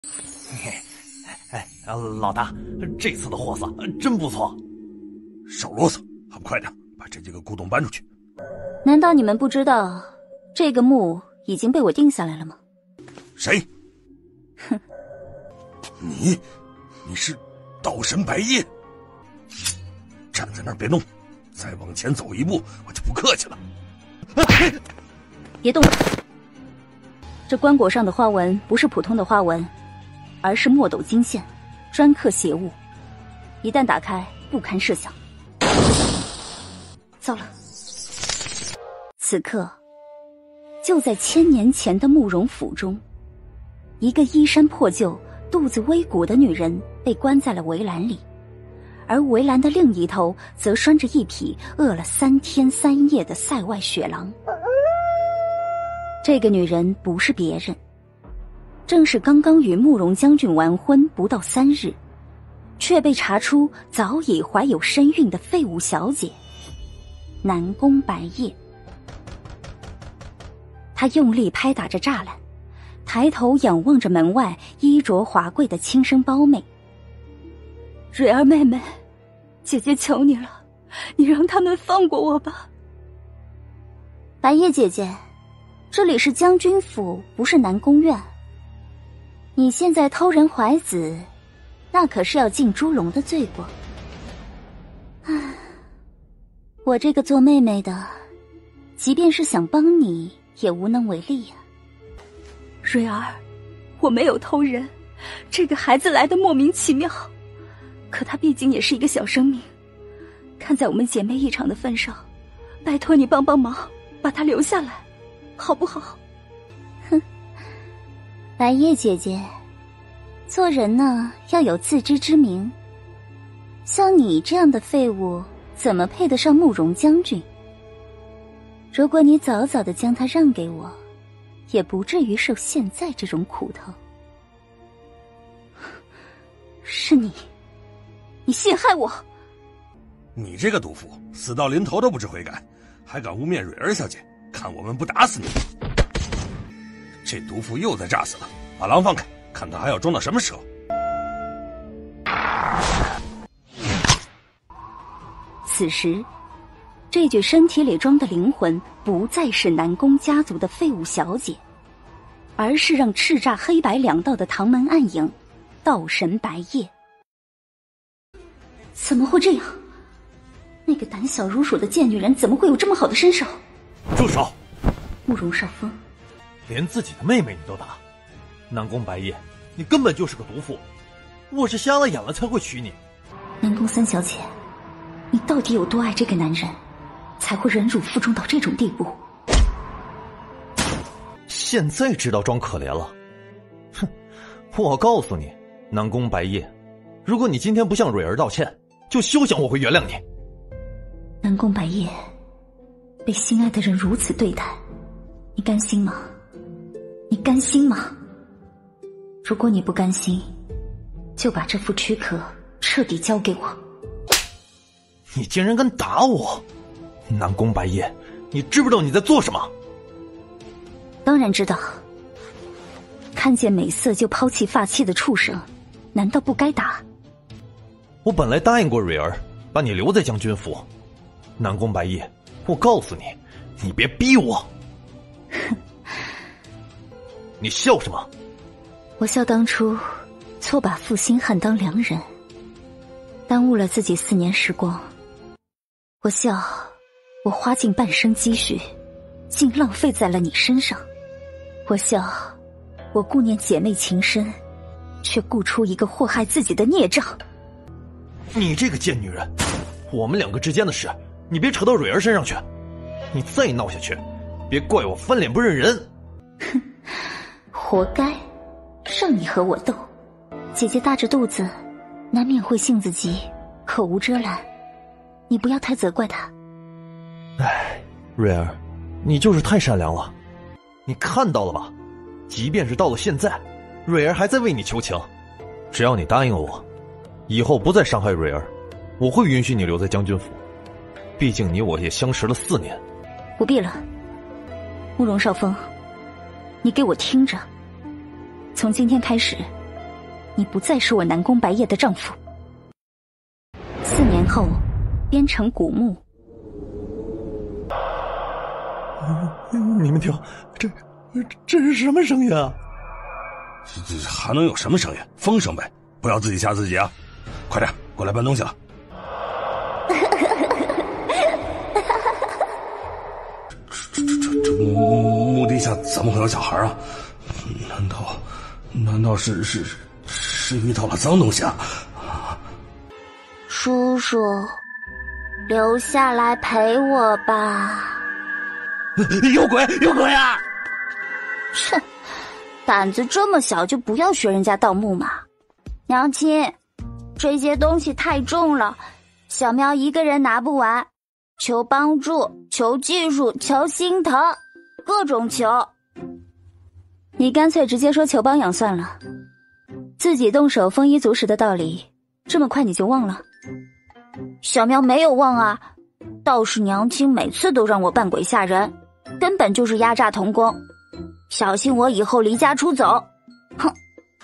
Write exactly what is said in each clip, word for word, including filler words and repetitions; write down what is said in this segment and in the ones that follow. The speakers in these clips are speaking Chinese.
哎，老大，这次的货色真不错。 少啰嗦，还不快点把这几个古董搬出去！ 难道你们不知道这个墓已经被我定下来了吗？ 谁？ 哼， 你，你是道神白夜？站在那儿别动，再往前走一步，我就不客气了。 别动！这棺椁上的花纹不是普通的花纹，而是墨斗金线，专刻邪物，一旦打开，不堪设想。糟了！此刻，就在千年前的慕容府中，一个衣衫破旧、肚子微鼓的女人被关在了围栏里，而围栏的另一头则拴着一匹饿了三天三夜的塞外雪狼。这个女人不是别人，正是刚刚与慕容将军完婚不到三日，却被查出早已怀有身孕的废物小姐南宫白夜。她用力拍打着栅栏，抬头仰望着门外衣着华贵的亲生胞妹。蕊儿妹妹，姐姐求你了，你让他们放过我吧。白夜姐姐，这里是将军府，不是南宫院。你现在偷人怀子，那可是要进猪笼的罪过。唉，我这个做妹妹的，即便是想帮你，也无能为力呀。蕊儿，我没有偷人，这个孩子来的莫名其妙，可他毕竟也是一个小生命，看在我们姐妹一场的份上，拜托你帮帮忙，把他留下来，好不好？哼，白夜姐姐，做人呢要有自知之明，像你这样的废物，怎么配得上慕容将军？如果你早早的将他让给我，也不至于受现在这种苦头。是你，你陷害我！ 你这个毒妇，死到临头都不知悔改，还敢污蔑蕊儿小姐，看我们不打死你！这毒妇又在诈死了，把狼放开，看他还要装到什么时候！ 此时，这具身体里装的灵魂不再是南宫家族的废物小姐，而是让叱咤黑白两道的唐门暗影道神白夜。怎么会这样？那个胆小如鼠的贱女人怎么会有这么好的身手？ 住手！ 慕容少峰， 连自己的妹妹你都打，南宫白夜，你根本就是个毒妇，我是瞎了眼了才会娶你。 南宫三小姐，你到底有多爱这个男人，才会忍辱负重到这种地步？ 现在知道装可怜了？哼，我告诉你，南宫白夜，如果你今天不向蕊儿道歉，就休想我会原谅你。 南宫白夜，被心爱的人如此对待，你甘心吗？你甘心吗？如果你不甘心，就把这副躯壳彻底交给我。 你竟然敢打我！南宫白夜，你知不知道你在做什么？ 当然知道。看见美色就抛弃发妻的畜生，难道不该打？ 我本来答应过蕊儿，把你留在将军府。南宫白夜，我告诉你，你别逼我。你笑什么？ 我笑当初错把负心汉当良人，耽误了自己四年时光。我笑我花尽半生积蓄，竟浪费在了你身上。我笑我顾念姐妹情深，却顾出一个祸害自己的孽障。 你这个贱女人，我们两个之间的事，你别扯到蕊儿身上去。你再闹下去，别怪我翻脸不认人。 哼，活该，让你和我斗。姐姐大着肚子，难免会性子急，口无遮拦，你不要太责怪她。 唉，蕊儿，你就是太善良了。你看到了吧？即便是到了现在，蕊儿还在为你求情。只要你答应了我，以后不再伤害蕊儿，我会允许你留在将军府。毕竟你我也相识了四年。 不必了，慕容少峰，你给我听着，从今天开始， 你不再是我南宫白夜的丈夫。四年后，边城古墓。 你们听，这这是什么声音啊？ 这这还能有什么声音？风声呗！不要自己吓自己啊！快点过来搬东西了。这这这这墓墓地下怎么会有小孩啊？难道难道是是是遇到了脏东西啊？ 叔叔，留下来陪我吧。 有鬼有鬼啊！ 哼，胆子这么小就不要学人家盗墓嘛。娘亲，这些东西太重了，小喵一个人拿不完，求帮助，求技术，求心疼，各种求。你干脆直接说求帮养算了，自己动手丰衣足食的道理，这么快你就忘了？小喵没有忘啊，倒是娘亲每次都让我扮鬼吓人，根本就是压榨童工，小心我以后离家出走。哼！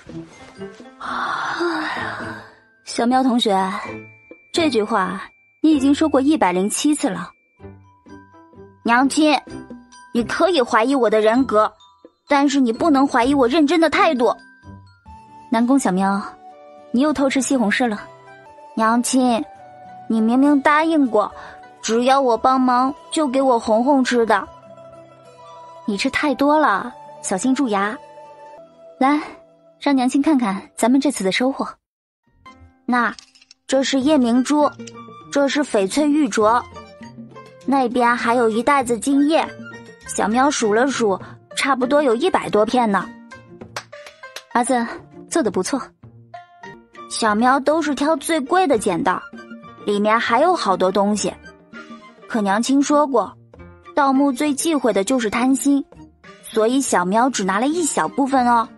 小喵同学，这句话你已经说过一百零七次了。娘亲，你可以怀疑我的人格，但是你不能怀疑我认真的态度。南宫小喵，你又偷吃西红柿了。娘亲，你明明答应过，只要我帮忙就给我红红吃的。你吃太多了，小心蛀牙。来，让娘亲看看咱们这次的收获。那，这是夜明珠，这是翡翠玉镯，那边还有一袋子金叶，小喵数了数，差不多有一百多片呢。儿子，做得不错。小喵都是挑最贵的捡的，里面还有好多东西。可娘亲说过，盗墓最忌讳的就是贪心，所以小喵只拿了一小部分哦。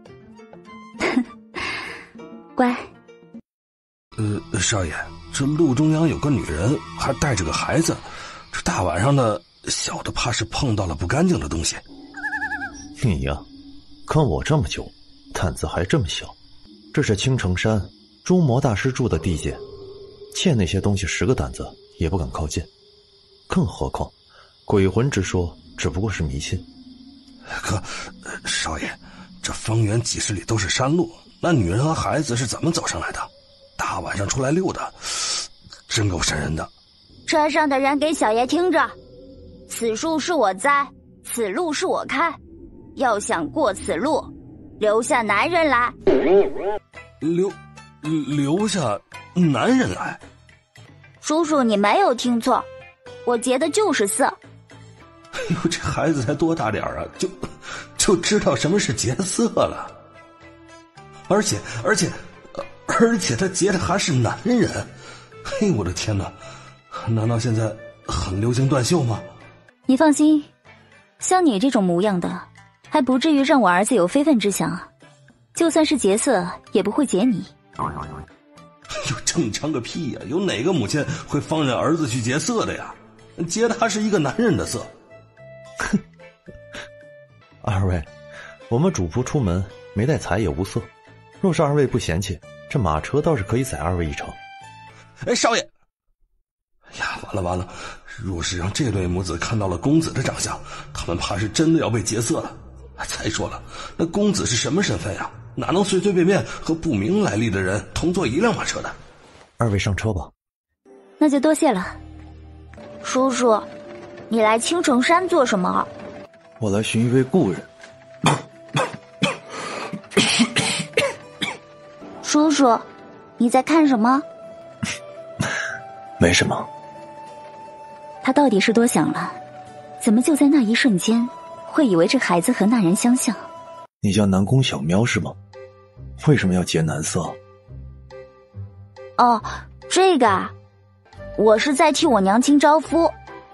乖。 呃，少爷，这路中央有个女人，还带着个孩子，这大晚上的，小的怕是碰到了不干净的东西。 你呀，看我这么久，胆子还这么小。这是青城山诸魔大师住的地界，欠那些东西十个胆子也不敢靠近，更何况鬼魂之说只不过是迷信。 可少爷，这方圆几十里都是山路，那女人和孩子是怎么走上来的？大晚上出来溜达，真够瘆人的。 车上的人给小爷听着，此树是我栽，此路是我开，要想过此路，留下男人来。 留留下男人来？ 叔叔，你没有听错，我结的就是色。 哎呦，这孩子才多大点啊，就就知道什么是劫色了。而且而且而且他劫的还是男人。嘿，我的天哪，难道现在很流行断袖吗？ 你放心，像你这种模样的还不至于让我儿子有非分之想，就算是劫色也不会劫你。 有正常个屁呀、啊！有哪个母亲会放任儿子去劫色的呀？劫的还是一个男人的色。 哼，二位，我们主仆出门没带财也无色，若是二位不嫌弃，这马车倒是可以载二位一程。 哎，少爷！哎呀，完了完了！若是让这对母子看到了公子的长相，他们怕是真的要被劫色了。再说了，那公子是什么身份呀？哪能随随便便和不明来历的人同坐一辆马车的？ 二位上车吧。 那就多谢了。叔叔，你来青城山做什么？ 我来寻一位故人。 叔叔，你在看什么？ 没什么。 他到底是多想了？怎么就在那一瞬间会以为这孩子和那人相像？ 你叫南宫小喵是吗？为什么要劫男色？ 哦，这个啊，我是在替我娘亲招夫。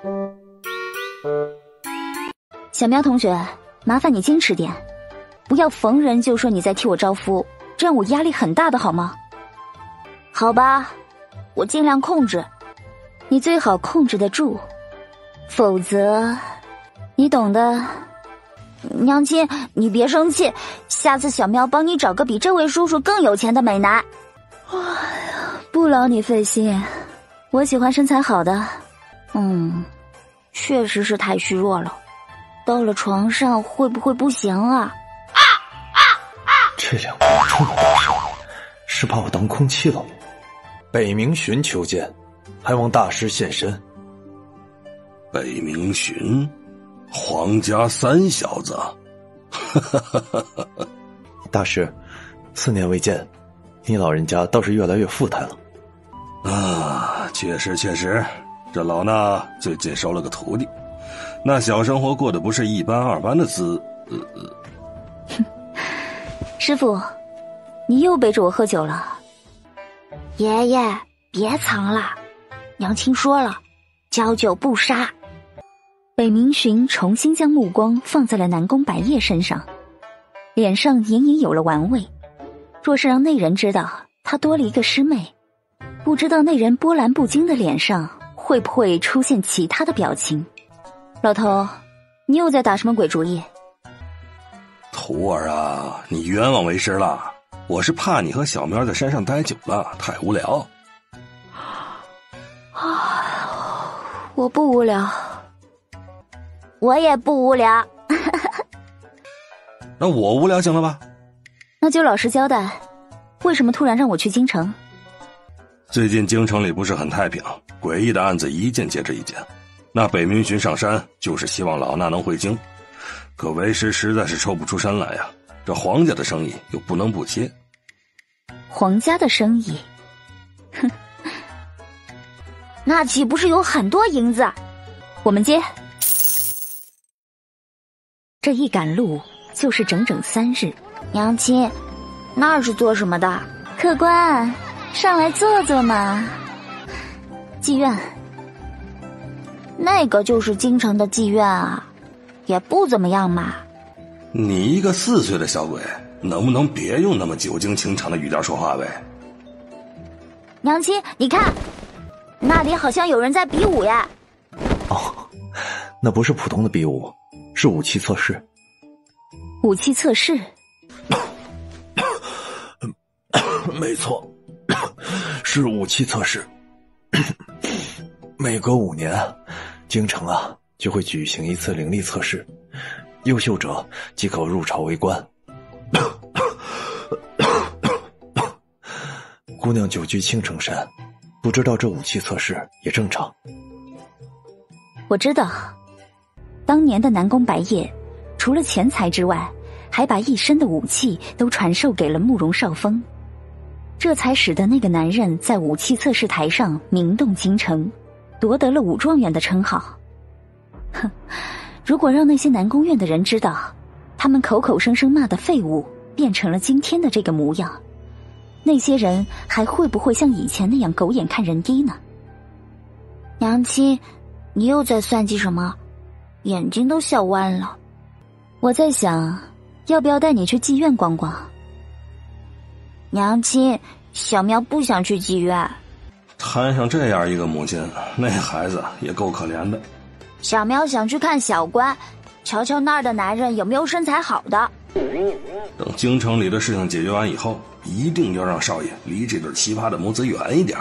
小喵同学，麻烦你坚持点，不要逢人就说你在替我招夫，这样我压力很大的好吗？好吧，我尽量控制，你最好控制得住，否则你懂的。 娘亲，你别生气，下次小喵帮你找个比这位叔叔更有钱的美男。哎呀，不劳你费心，我喜欢身材好的。嗯，确实是太虚弱了，到了床上会不会不行啊？啊啊啊！这两个人这么大声，是把我当空气了吗？ 北冥寻求见，还望大师现身。 北冥寻，皇家三小子。 大师，四年未见，你老人家倒是越来越富态了。 啊，确实确实，这老衲最近收了个徒弟，那小生活过得不是一般二般的滋。呃呃、师傅，你又背着我喝酒了。爷爷，别藏了，娘亲说了，交酒不杀。北冥寻重新将目光放在了南宫白夜身上，脸上隐隐有了玩味。若是让内人知道他多了一个师妹，不知道那人波澜不惊的脸上会不会出现其他的表情。老头，你又在打什么鬼主意？ 徒儿啊，你冤枉为师了，我是怕你和小喵在山上待久了太无聊。 我不无聊，我也不无聊。 那我无聊行了吧？ 那就老实交代，为什么突然让我去京城？ 最近京城里不是很太平，诡异的案子一件接着一件。那北冥寻上山就是希望老衲能回京，可为师实在是抽不出身来呀。这皇家的生意又不能不接。 皇家的生意？哼，那岂不是有很多银子？我们接。这一赶路就是整整三日。娘亲，那是做什么的？客官，上来坐坐嘛。妓院。那个就是京城的妓院啊，也不怎么样嘛。 你一个四岁的小鬼，能不能别用那么久经情场的语调说话呗？ 娘亲，你看，那里好像有人在比武呀。 哦，那不是普通的比武，是武器测试。 武器测试？ 没错，是武器测试。每隔五年，京城啊就会举行一次灵力测试，优秀者即可入朝为官。姑娘久居青城山，不知道这武器测试也正常。 我知道，当年的南宫白夜，除了钱财之外，还把一身的武器都传授给了慕容少峰，这才使得那个男人在武器测试台上名动京城，夺得了武状元的称号。哼，如果让那些南宫院的人知道，他们口口声声骂的废物变成了今天的这个模样，那些人还会不会像以前那样狗眼看人低呢？娘亲，你又在算计什么？眼睛都笑弯了。我在想，要不要带你去妓院逛逛？娘亲，小喵不想去妓院。 摊上这样一个母亲，那孩子也够可怜的。 小喵想去看小官，瞧瞧那儿的男人有没有身材好的。 等京城里的事情解决完以后，一定要让少爷离这对奇葩的母子远一点。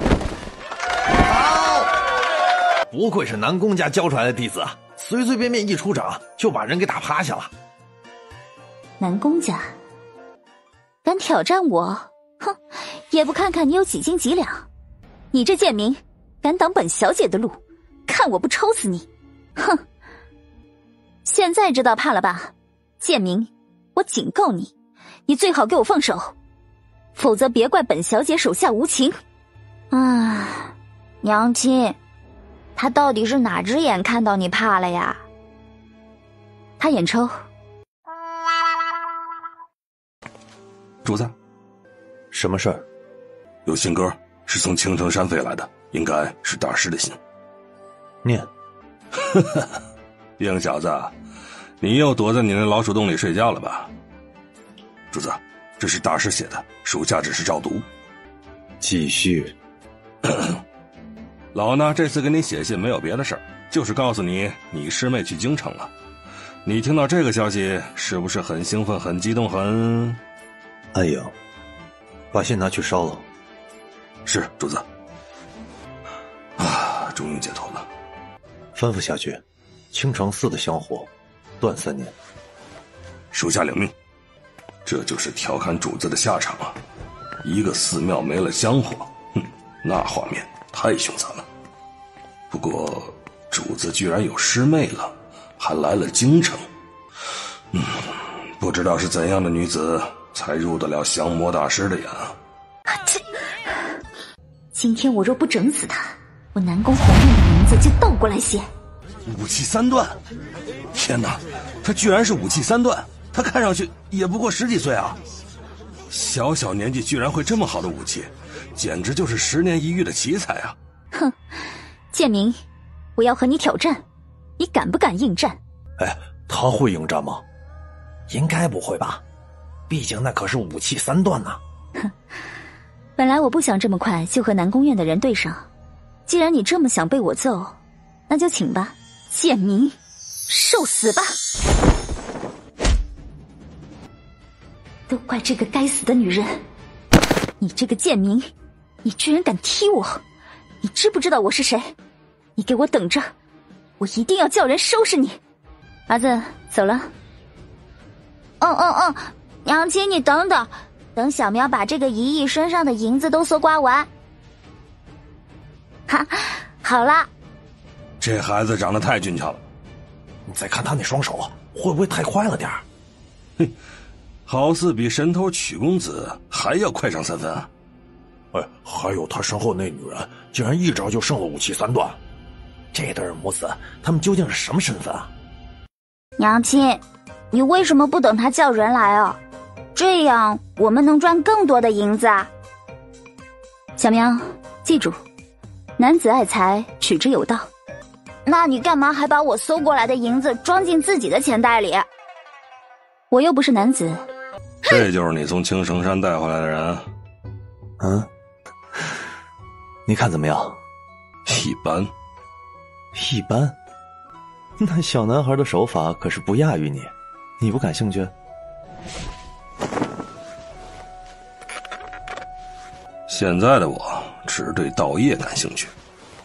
好，不愧是南宫家教出来的弟子，随随便便一出掌就把人给打趴下了。 南宫家敢挑战我，哼，也不看看你有几斤几两。你这贱民，敢挡本小姐的路，看我不抽死你！哼！现在知道怕了吧？贱民，我警告你，你最好给我放手，否则别怪本小姐手下无情。啊，娘亲，他到底是哪只眼看到你怕了呀？他眼抽。 主子， 什么事儿？ 有信鸽，是从青城山飞来的，应该是大师的信。 念。 呵呵，硬小子，你又躲在你那老鼠洞里睡觉了吧？主子，这是大师写的，属下只是照读。 继续。 老衲这次给你写信没有别的事儿，就是告诉你，你师妹去京城了。 你听到这个消息是不是很兴奋、很激动、很…… 安影，把信拿去烧了。 是，主子。啊，终于解脱了。 吩咐下去，青城寺的香火断三年。 属下领命。这就是调侃主子的下场啊！一个寺庙没了香火，哼，那画面太凶残了。不过主子居然有师妹了，还来了京城。嗯，不知道是怎样的女子才入得了降魔大师的眼啊！ 这，今天我若不整死他，我南宫红润的名字就倒过来写。 武器三段，天哪，他居然是武器三段！他看上去也不过十几岁啊，小小年纪居然会这么好的武器，简直就是十年一遇的奇才啊！ 哼，剑明，我要和你挑战，你敢不敢应战？ 哎，他会应战吗？应该不会吧，毕竟那可是武器三段呐。 哼，本来我不想这么快就和南宫院的人对上，既然你这么想被我揍，那就请吧，剑明，受死吧！都怪这个该死的女人！你这个贱民，你居然敢踢我！你知不知道我是谁？你给我等着，我一定要叫人收拾你！儿子，走了。嗯嗯嗯，娘亲，你等等，等小苗把这个一亿身上的银子都搜刮完。哈，好啦。 这孩子长得太俊俏了， 你再看他那双手，会不会太快了点儿？ 嘿。好似比神偷曲公子还要快上三分啊！ 哎，还有他身后那女人，竟然一招就胜了武器三段，这对母子他们究竟是什么身份啊？ 娘亲，你为什么不等他叫人来啊？这样我们能赚更多的银子啊！小苗，记住，男子爱财，取之有道。那你干嘛还把我搜过来的银子装进自己的钱袋里？我又不是男子。 这就是你从青城山带回来的人？ 嗯，你看怎么样？ 一般。 一般？那小男孩的手法可是不亚于你，你不感兴趣？ 现在的我只对道业感兴趣。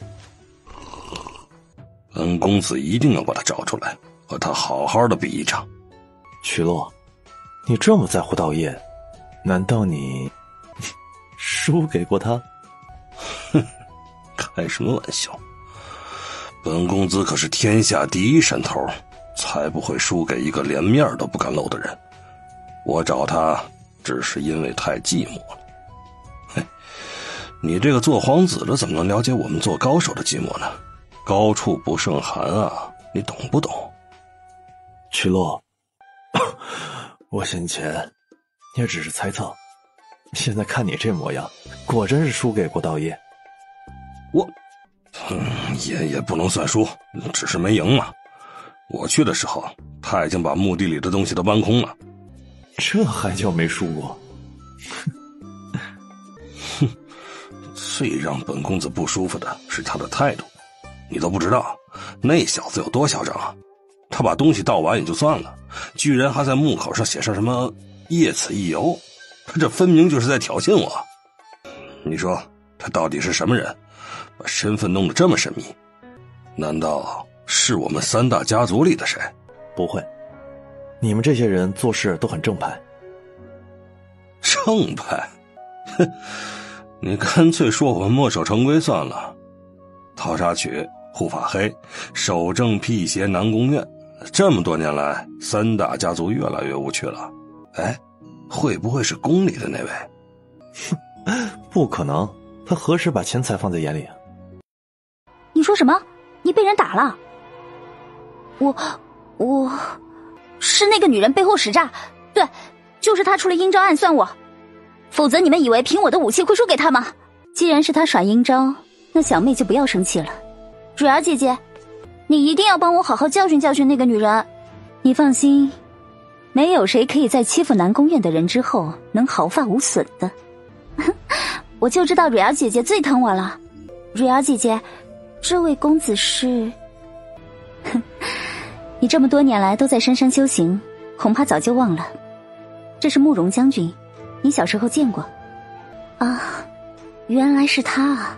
本公子一定要把他找出来，和他好好的比一场。 曲洛，你这么在乎道业，难道你输给过他？ 哼，开什么玩笑！本公子可是天下第一神偷，才不会输给一个连面都不敢露的人。我找他只是因为太寂寞了。嘿，你这个做皇子的怎么能了解我们做高手的寂寞呢？高处不胜寒啊，你懂不懂？ 曲洛，我先前也只是猜测，现在看你这模样，果真是输给过道业。 我，嗯，也也不能算输，只是没赢嘛。我去的时候，他已经把墓地里的东西都搬空了。 这还叫没输过？ 哼，最让本公子不舒服的是他的态度。你都不知道，那小子有多嚣张啊！他把东西倒完也就算了，居然还在墓口上写上什么“夜此一游”，他这分明就是在挑衅我。你说他到底是什么人，把身份弄得这么神秘？难道是我们三大家族里的谁？ 不会，你们这些人做事都很正派。 正派？哼，你干脆说我们墨守成规算了。淘沙曲、护法黑、守正辟邪南宫院，这么多年来，三大家族越来越无趣了。哎，会不会是宫里的那位？ 不可能，他何时把钱财放在眼里啊？ 你说什么？你被人打了？我，我，是那个女人背后使诈，对，就是她出了阴招暗算我。否则你们以为凭我的武器会输给她吗？既然是她耍阴招，那小妹就不要生气了。蕊儿姐姐，你一定要帮我好好教训教训那个女人。你放心，没有谁可以在欺负南宫院的人之后能毫发无损的。我就知道蕊儿姐姐最疼我了。蕊儿姐姐，这位公子是你这么多年来都在深山修行，恐怕早就忘了。这是慕容将军，你小时候见过。啊，原来是他啊。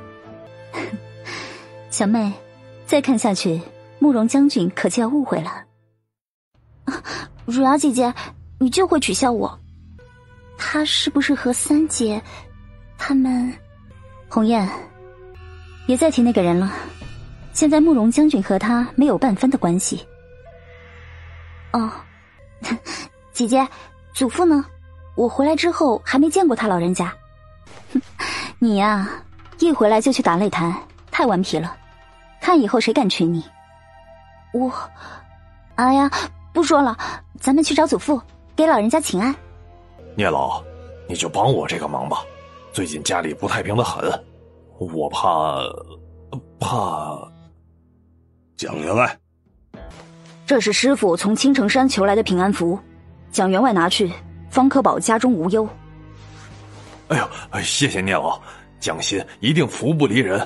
小妹，再看下去，慕容将军可就要误会了。啊，蕊儿姐姐，你就会取笑我。他是不是和三姐他们？红艳，别再提那个人了。现在慕容将军和他没有半分的关系。哦，姐姐，祖父呢？我回来之后还没见过他老人家。你呀，一回来就去打擂台，太顽皮了，看以后谁敢娶你。我，哎呀，不说了，咱们去找祖父，给老人家请安。 聂老，你就帮我这个忙吧，最近家里不太平的很，我怕怕。 蒋员外， 这是师父从青城山求来的平安符，蒋员外拿去，方可保家中无忧。 哎呦，谢谢聂老，蒋心一定福不离人。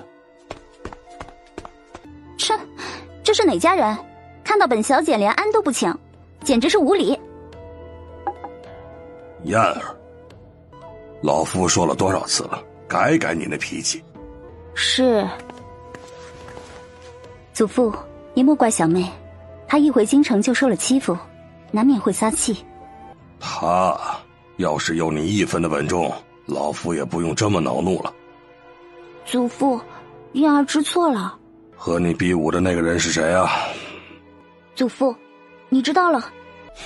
切，这是哪家人？看到本小姐连安都不请，简直是无礼。 燕儿，老夫说了多少次了，改改你那脾气。 是。祖父，你莫怪小妹，她一回京城就受了欺负，难免会撒气。 她要是有你一分的稳重，老夫也不用这么恼怒了。 祖父，燕儿知错了。 和你比武的那个人是谁啊？ 祖父，你知道了。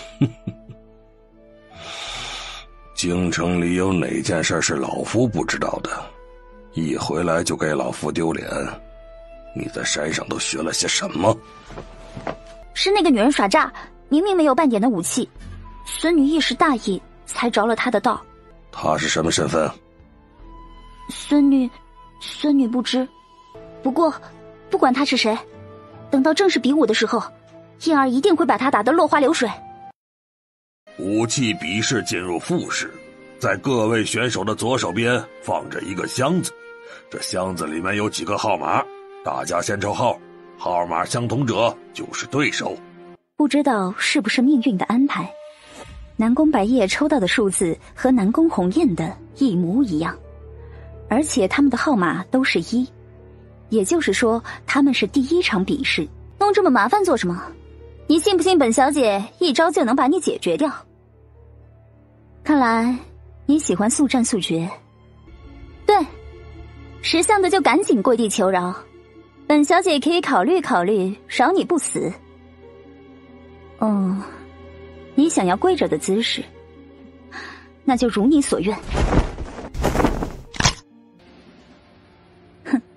京城里有哪件事是老夫不知道的？一回来就给老夫丢脸。你在山上都学了些什么？ 是那个女人耍诈，明明没有半点的武器，孙女一时大意才着了她的道。 她是什么身份？ 孙女，孙女不知。不过，不管她是谁，等到正式比武的时候，燕儿一定会把她打得落花流水。 武器比试进入复试，在各位选手的左手边放着一个箱子，这箱子里面有几个号码，大家先抽号，号码相同者就是对手。 不知道是不是命运的安排，南宫白夜抽到的数字和南宫红艳的一模一样，而且他们的号码都是一，也就是说他们是第一场比试。弄这么麻烦做什么？你信不信本小姐一招就能把你解决掉？看来你喜欢速战速决。对，识相的就赶紧跪地求饶，本小姐可以考虑考虑饶你不死。嗯，你想要跪着的姿势，那就如你所愿。哼，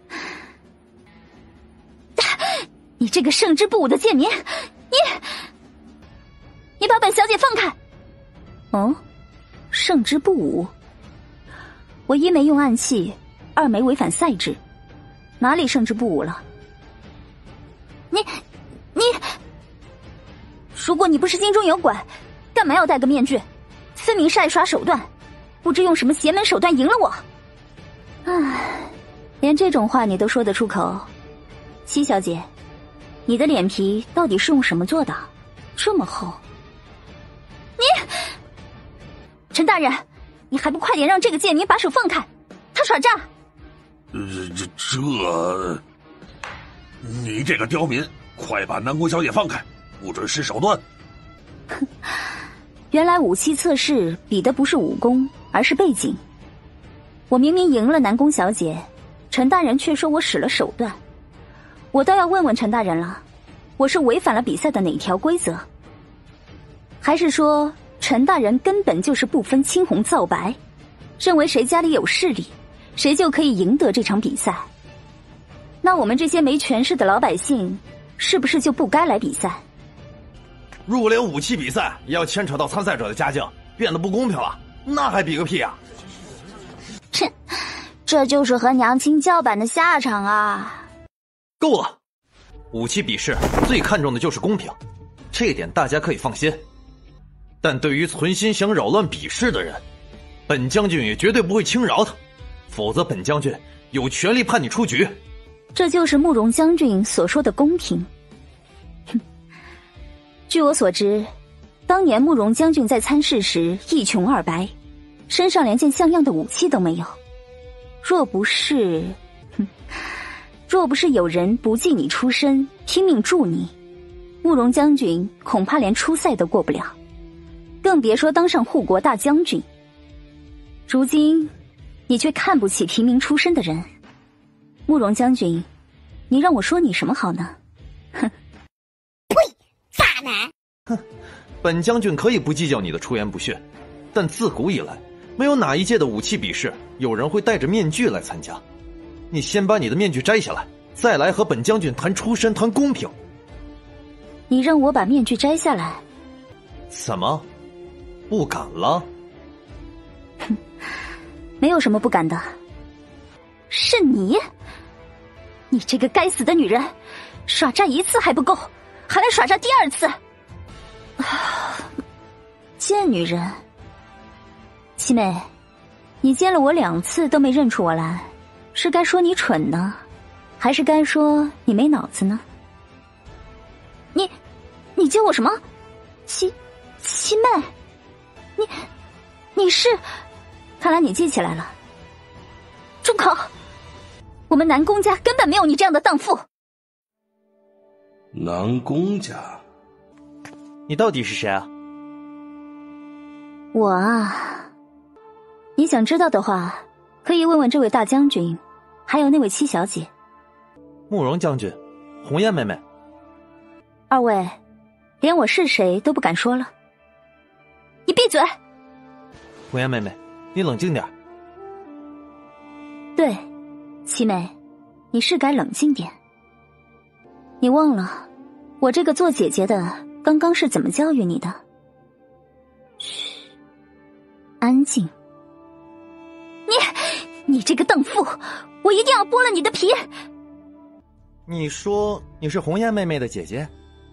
你这个胜之不武的贱民，你你把本小姐放开！哦，胜之不武，我一没用暗器，二没违反赛制，哪里胜之不武了？你你，如果你不是心中有鬼，干嘛要戴个面具？分明是爱耍手段，不知用什么邪门手段赢了我。唉，连这种话你都说得出口，西小姐，你的脸皮到底是用什么做的？这么厚？你，陈大人，你还不快点让这个贱民把手放开，他耍诈！ 呃，这这，你这个刁民，快把南宫小姐放开，不准使手段！ 哼，原来武器测试比的不是武功，而是背景。我明明赢了南宫小姐，陈大人却说我使了手段。我倒要问问陈大人了，我是违反了比赛的哪条规则？还是说陈大人根本就是不分青红皂白，认为谁家里有势力，谁就可以赢得这场比赛？那我们这些没权势的老百姓，是不是就不该来比赛？ 入连武器比赛也要牵扯到参赛者的家境，变得不公平了，那还比个屁啊！ 切，这就是和娘亲叫板的下场啊！ 够了，武器比试最看重的就是公平，这点大家可以放心。但对于存心想扰乱比试的人，本将军也绝对不会轻饶他，否则本将军有权利判你出局。 这就是慕容将军所说的公平。哼， 据我所知，当年慕容将军在参事时一穷二白，身上连件像样的武器都没有。若不是，哼，若不是有人不计你出身，拼命助你，慕容将军恐怕连初赛都过不了，更别说当上护国大将军。如今，你却看不起平民出身的人，慕容将军，你让我说你什么好呢？哼！ 呸！渣男！ 哼，本将军可以不计较你的出言不逊，但自古以来，没有哪一届的武器比试有人会戴着面具来参加。你先把你的面具摘下来，再来和本将军谈出身，谈公平。 你让我把面具摘下来？ 怎么，不敢了？ 哼，没有什么不敢的。是你，你这个该死的女人，耍诈一次还不够，还来耍诈第二次。啊，贱女人！七妹，你见了我两次都没认出我来，是该说你蠢呢，还是该说你没脑子呢？你，你叫我什么？七，七妹？你，你是？看来你记起来了。住口！我们南宫家根本没有你这样的荡妇。 南宫家？ 你到底是谁啊？ 我啊，你想知道的话，可以问问这位大将军，还有那位七小姐。 慕容将军，红艳妹妹。 二位，连我是谁都不敢说了。你闭嘴！ 红艳妹妹，你冷静点。 对，七妹，你是该冷静点。你忘了，我这个做姐姐的刚刚是怎么教育你的？嘘，安静。你，你这个荡妇，我一定要剥了你的皮！ 你说你是红艳妹妹的姐姐？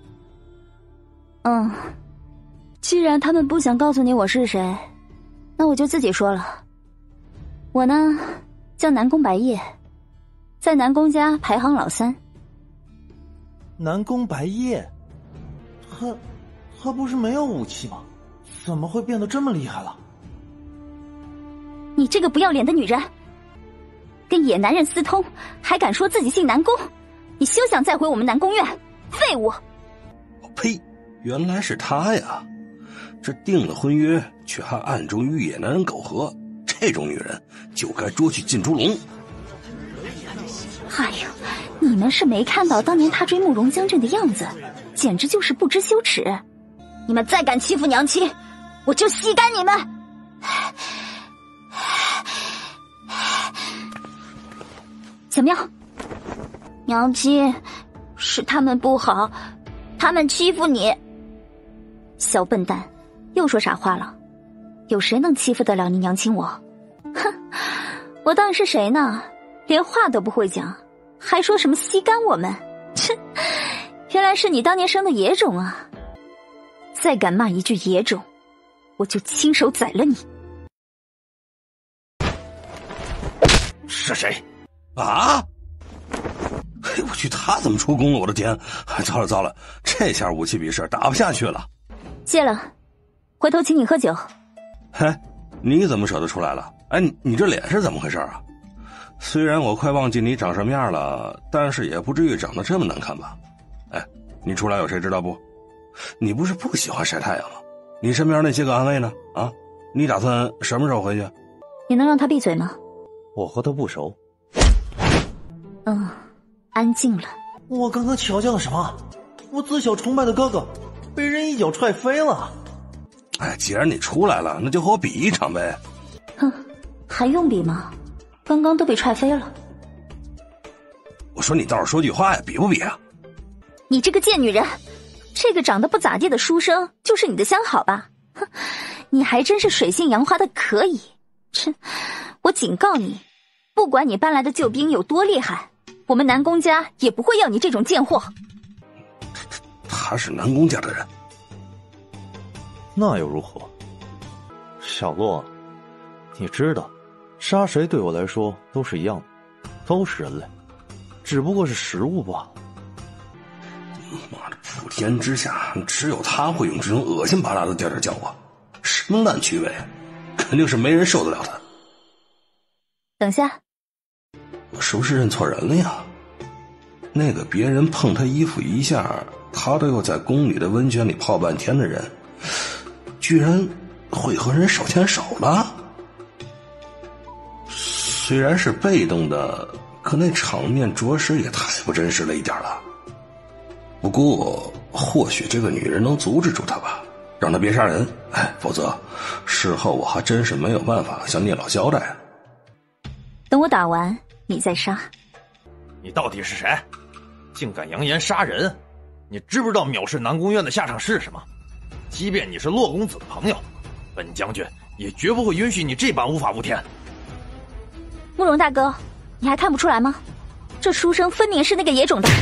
嗯，既然他们不想告诉你我是谁，那我就自己说了。我呢，叫南宫白夜，在南宫家排行老三。 南宫白夜，他他不是没有武器吗？怎么会变得这么厉害了？ 你这个不要脸的女人，跟野男人私通，还敢说自己姓南宫？你休想再回我们南宫院！废物！ 呸！原来是他呀！这订了婚约却还暗中与野男人苟合，这种女人就该捉去进猪笼。 哎呦，你们是没看到当年他追慕容将军的样子，简直就是不知羞耻！你们再敢欺负娘亲，我就吸干你们！怎么样？娘亲，是他们不好，他们欺负你。小笨蛋，又说傻话了。有谁能欺负得了你娘亲我？哼，我当是谁呢？连话都不会讲，还说什么吸干我们？切，原来是你当年生的野种啊！再敢骂一句野种，我就亲手宰了你！ 是谁？啊！嘿，我去，他怎么出宫了？我的天！糟了糟了，这下武器比试打不下去了。 谢了，回头请你喝酒。 嘿，你怎么舍得出来了？哎，你你这脸是怎么回事啊？虽然我快忘记你长什么样了，但是也不至于长得这么难看吧？哎，你出来有谁知道不？你不是不喜欢晒太阳吗？你身边那些个暗卫呢？啊，你打算什么时候回去？ 你能让他闭嘴吗？ 我和他不熟。 嗯，安静了。 我刚刚瞧见了什么？我自小崇拜的哥哥被人一脚踹飞了。 哎，既然你出来了，那就和我比一场呗。 哼，还用比吗？刚刚都被踹飞了。 我说你倒是说句话呀，比不比啊？ 你这个贱女人，这个长得不咋地的书生就是你的相好吧？哼，你还真是水性杨花的可以。切，我警告你，不管你搬来的救兵有多厉害，我们南宫家也不会要你这种贱货。 他是南宫家的人， 那又如何？小洛，你知道，杀谁对我来说都是一样的，都是人类，只不过是食物罢了。 妈的， 普天之下只有他会用这种恶心巴拉的调调叫我，什么烂趣味，肯定是没人受得了他。 等下， 我是不是认错人了呀？那个别人碰他衣服一下，他都要在宫里的温泉里泡半天的人，居然会和人手牵手了？虽然是被动的，可那场面着实也太不真实了一点了。不过或许这个女人能阻止住他吧，让他别杀人，哎，否则事后我还真是没有办法向聂老交代啊。 等我打完你再杀。 你到底是谁？竟敢扬言杀人？你知不知道藐视南宫院的下场是什么？即便你是洛公子的朋友，本将军也绝不会允许你这般无法无天。 慕容大哥，你还看不出来吗？这书生分明是那个野种的。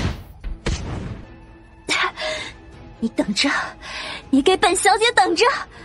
你等着，你给本小姐等着！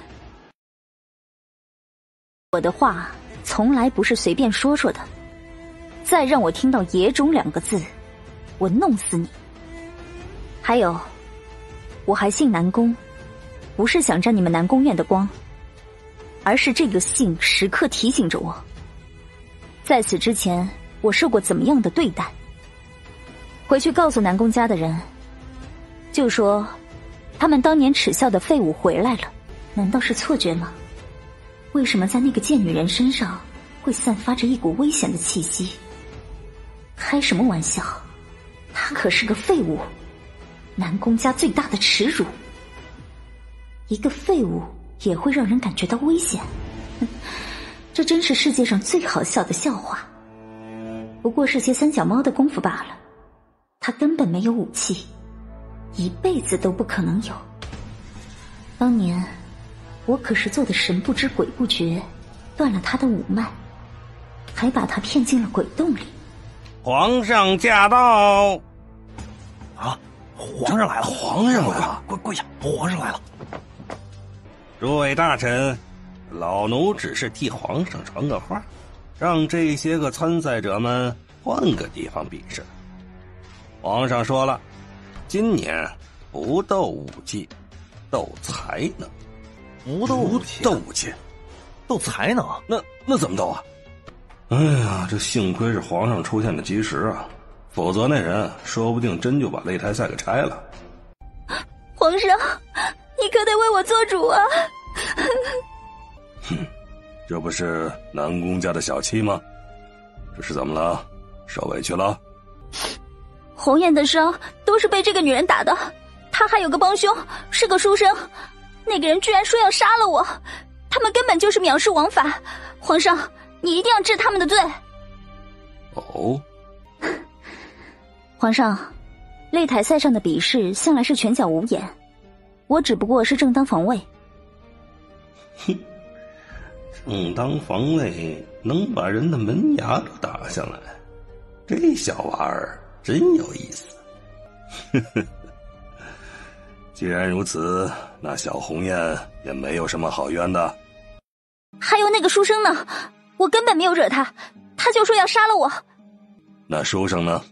我的话从来不是随便说说的，再让我听到野种两个字，我弄死你。还有，我还姓南宫，不是想沾你们南宫院的光，而是这个姓时刻提醒着我，在此之前我受过怎么样的对待。回去告诉南宫家的人，就说他们当年耻笑的废物回来了。难道是错觉吗？为什么在那个贱女人身上会散发着一股危险的气息？开什么玩笑，她可是个废物，南宫家最大的耻辱。一个废物也会让人感觉到危险，这真是世界上最好笑的笑话。不过是些三脚猫的功夫罢了，他根本没有武器，一辈子都不可能有。当年我可是做的神不知鬼不觉，断了他的五脉，还把他骗进了鬼洞里。 皇上驾到！ 啊，皇上来了！ 皇上来了！ 跪跪下！皇上来了！ 诸位大臣，老奴只是替皇上传个话，让这些个参赛者们换个地方比试。皇上说了，今年不斗武技，斗才能。 不斗武器， 斗武器， 斗才能？ 那那怎么斗啊？哎呀，这幸亏是皇上出现的及时啊，否则那人说不定真就把擂台赛给拆了。 皇上，你可得为我做主啊！ 哼，这不是南宫家的小妻吗？这是怎么了？受委屈了？ 红艳的伤都是被这个女人打的，她还有个帮凶，是个书生。那个人居然说要杀了我，他们根本就是藐视王法。皇上，你一定要治他们的罪。 哦， 皇上，擂台赛上的比试向来是拳脚无眼，我只不过是正当防卫。 哼，正当防卫能把人的门牙都打下来，这小娃儿真有意思。呵呵。既然如此，那小红艳也没有什么好冤的。 还有那个书生呢，我根本没有惹他，他就说要杀了我。 那书生呢？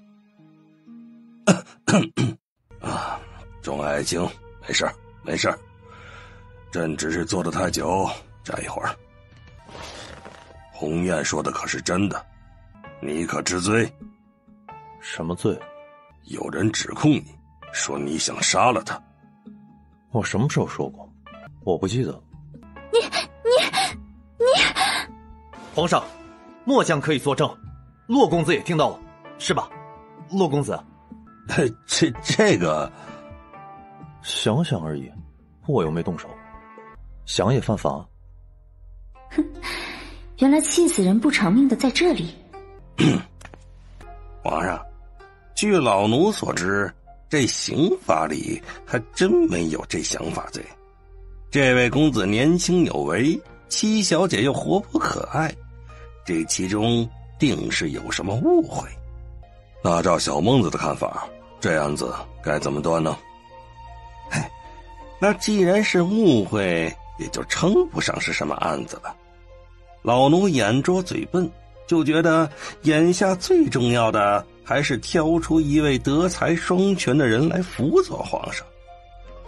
啊，众爱卿，没事没事，朕只是坐得太久，站一会儿。红艳说的可是真的，你可知罪？ 什么罪？ 有人指控你，说你想杀了他。 我什么时候说过？我不记得。 你你你！ 皇上，末将可以作证，骆公子也听到了，是吧？骆公子， 这这个， 想想而已，我又没动手，想也犯法。 哼，原来气死人不偿命的在这里。 皇上，据老奴所知，这刑法里还真没有这想法罪。这位公子年轻有为，七小姐又活泼可爱，这其中定是有什么误会。那照小孟子的看法，这样子该怎么断呢？嘿，那既然是误会，也就称不上是什么案子了。老奴眼拙嘴笨，就觉得眼下最重要的还是挑出一位德才双全的人来辅佐皇上，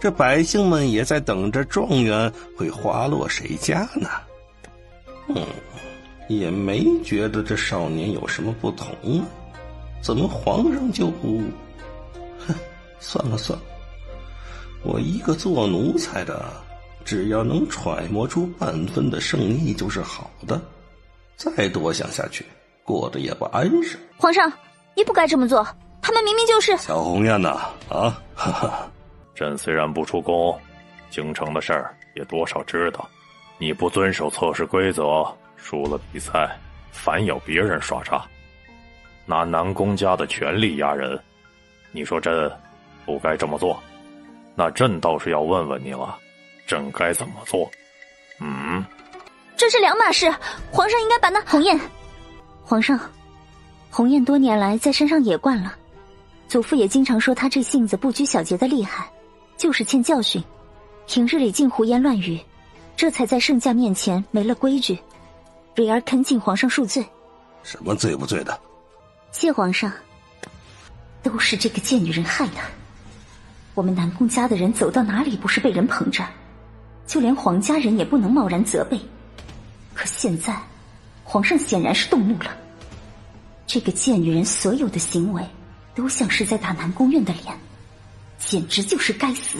这百姓们也在等着状元会花落谁家呢。嗯，也没觉得这少年有什么不同啊，怎么皇上就不……哼，算了算了，我一个做奴才的，只要能揣摩出半分的圣意就是好的，再多想下去，过得也不安生。 皇上，你不该这么做，他们明明就是…… 小红艳呐，啊，哈哈， 朕虽然不出宫，京城的事儿也多少知道。你不遵守测试规则，输了比赛，反咬别人耍诈，拿南宫家的权力压人，你说朕不该这么做？那朕倒是要问问你了，朕该怎么做？嗯， 这是两码事，皇上应该把那红艳……皇上，红艳多年来在山上野惯了，祖父也经常说他这性子不拘小节的厉害，就是欠教训，平日里尽胡言乱语，这才在圣驾面前没了规矩。蕊儿恳请皇上恕罪。 什么罪不罪的？ 谢皇上。都是这个贱女人害的，我们南宫家的人走到哪里不是被人捧着，就连皇家人也不能贸然责备。可现在皇上显然是动怒了，这个贱女人所有的行为都像是在打南宫院的脸，简直就是该死。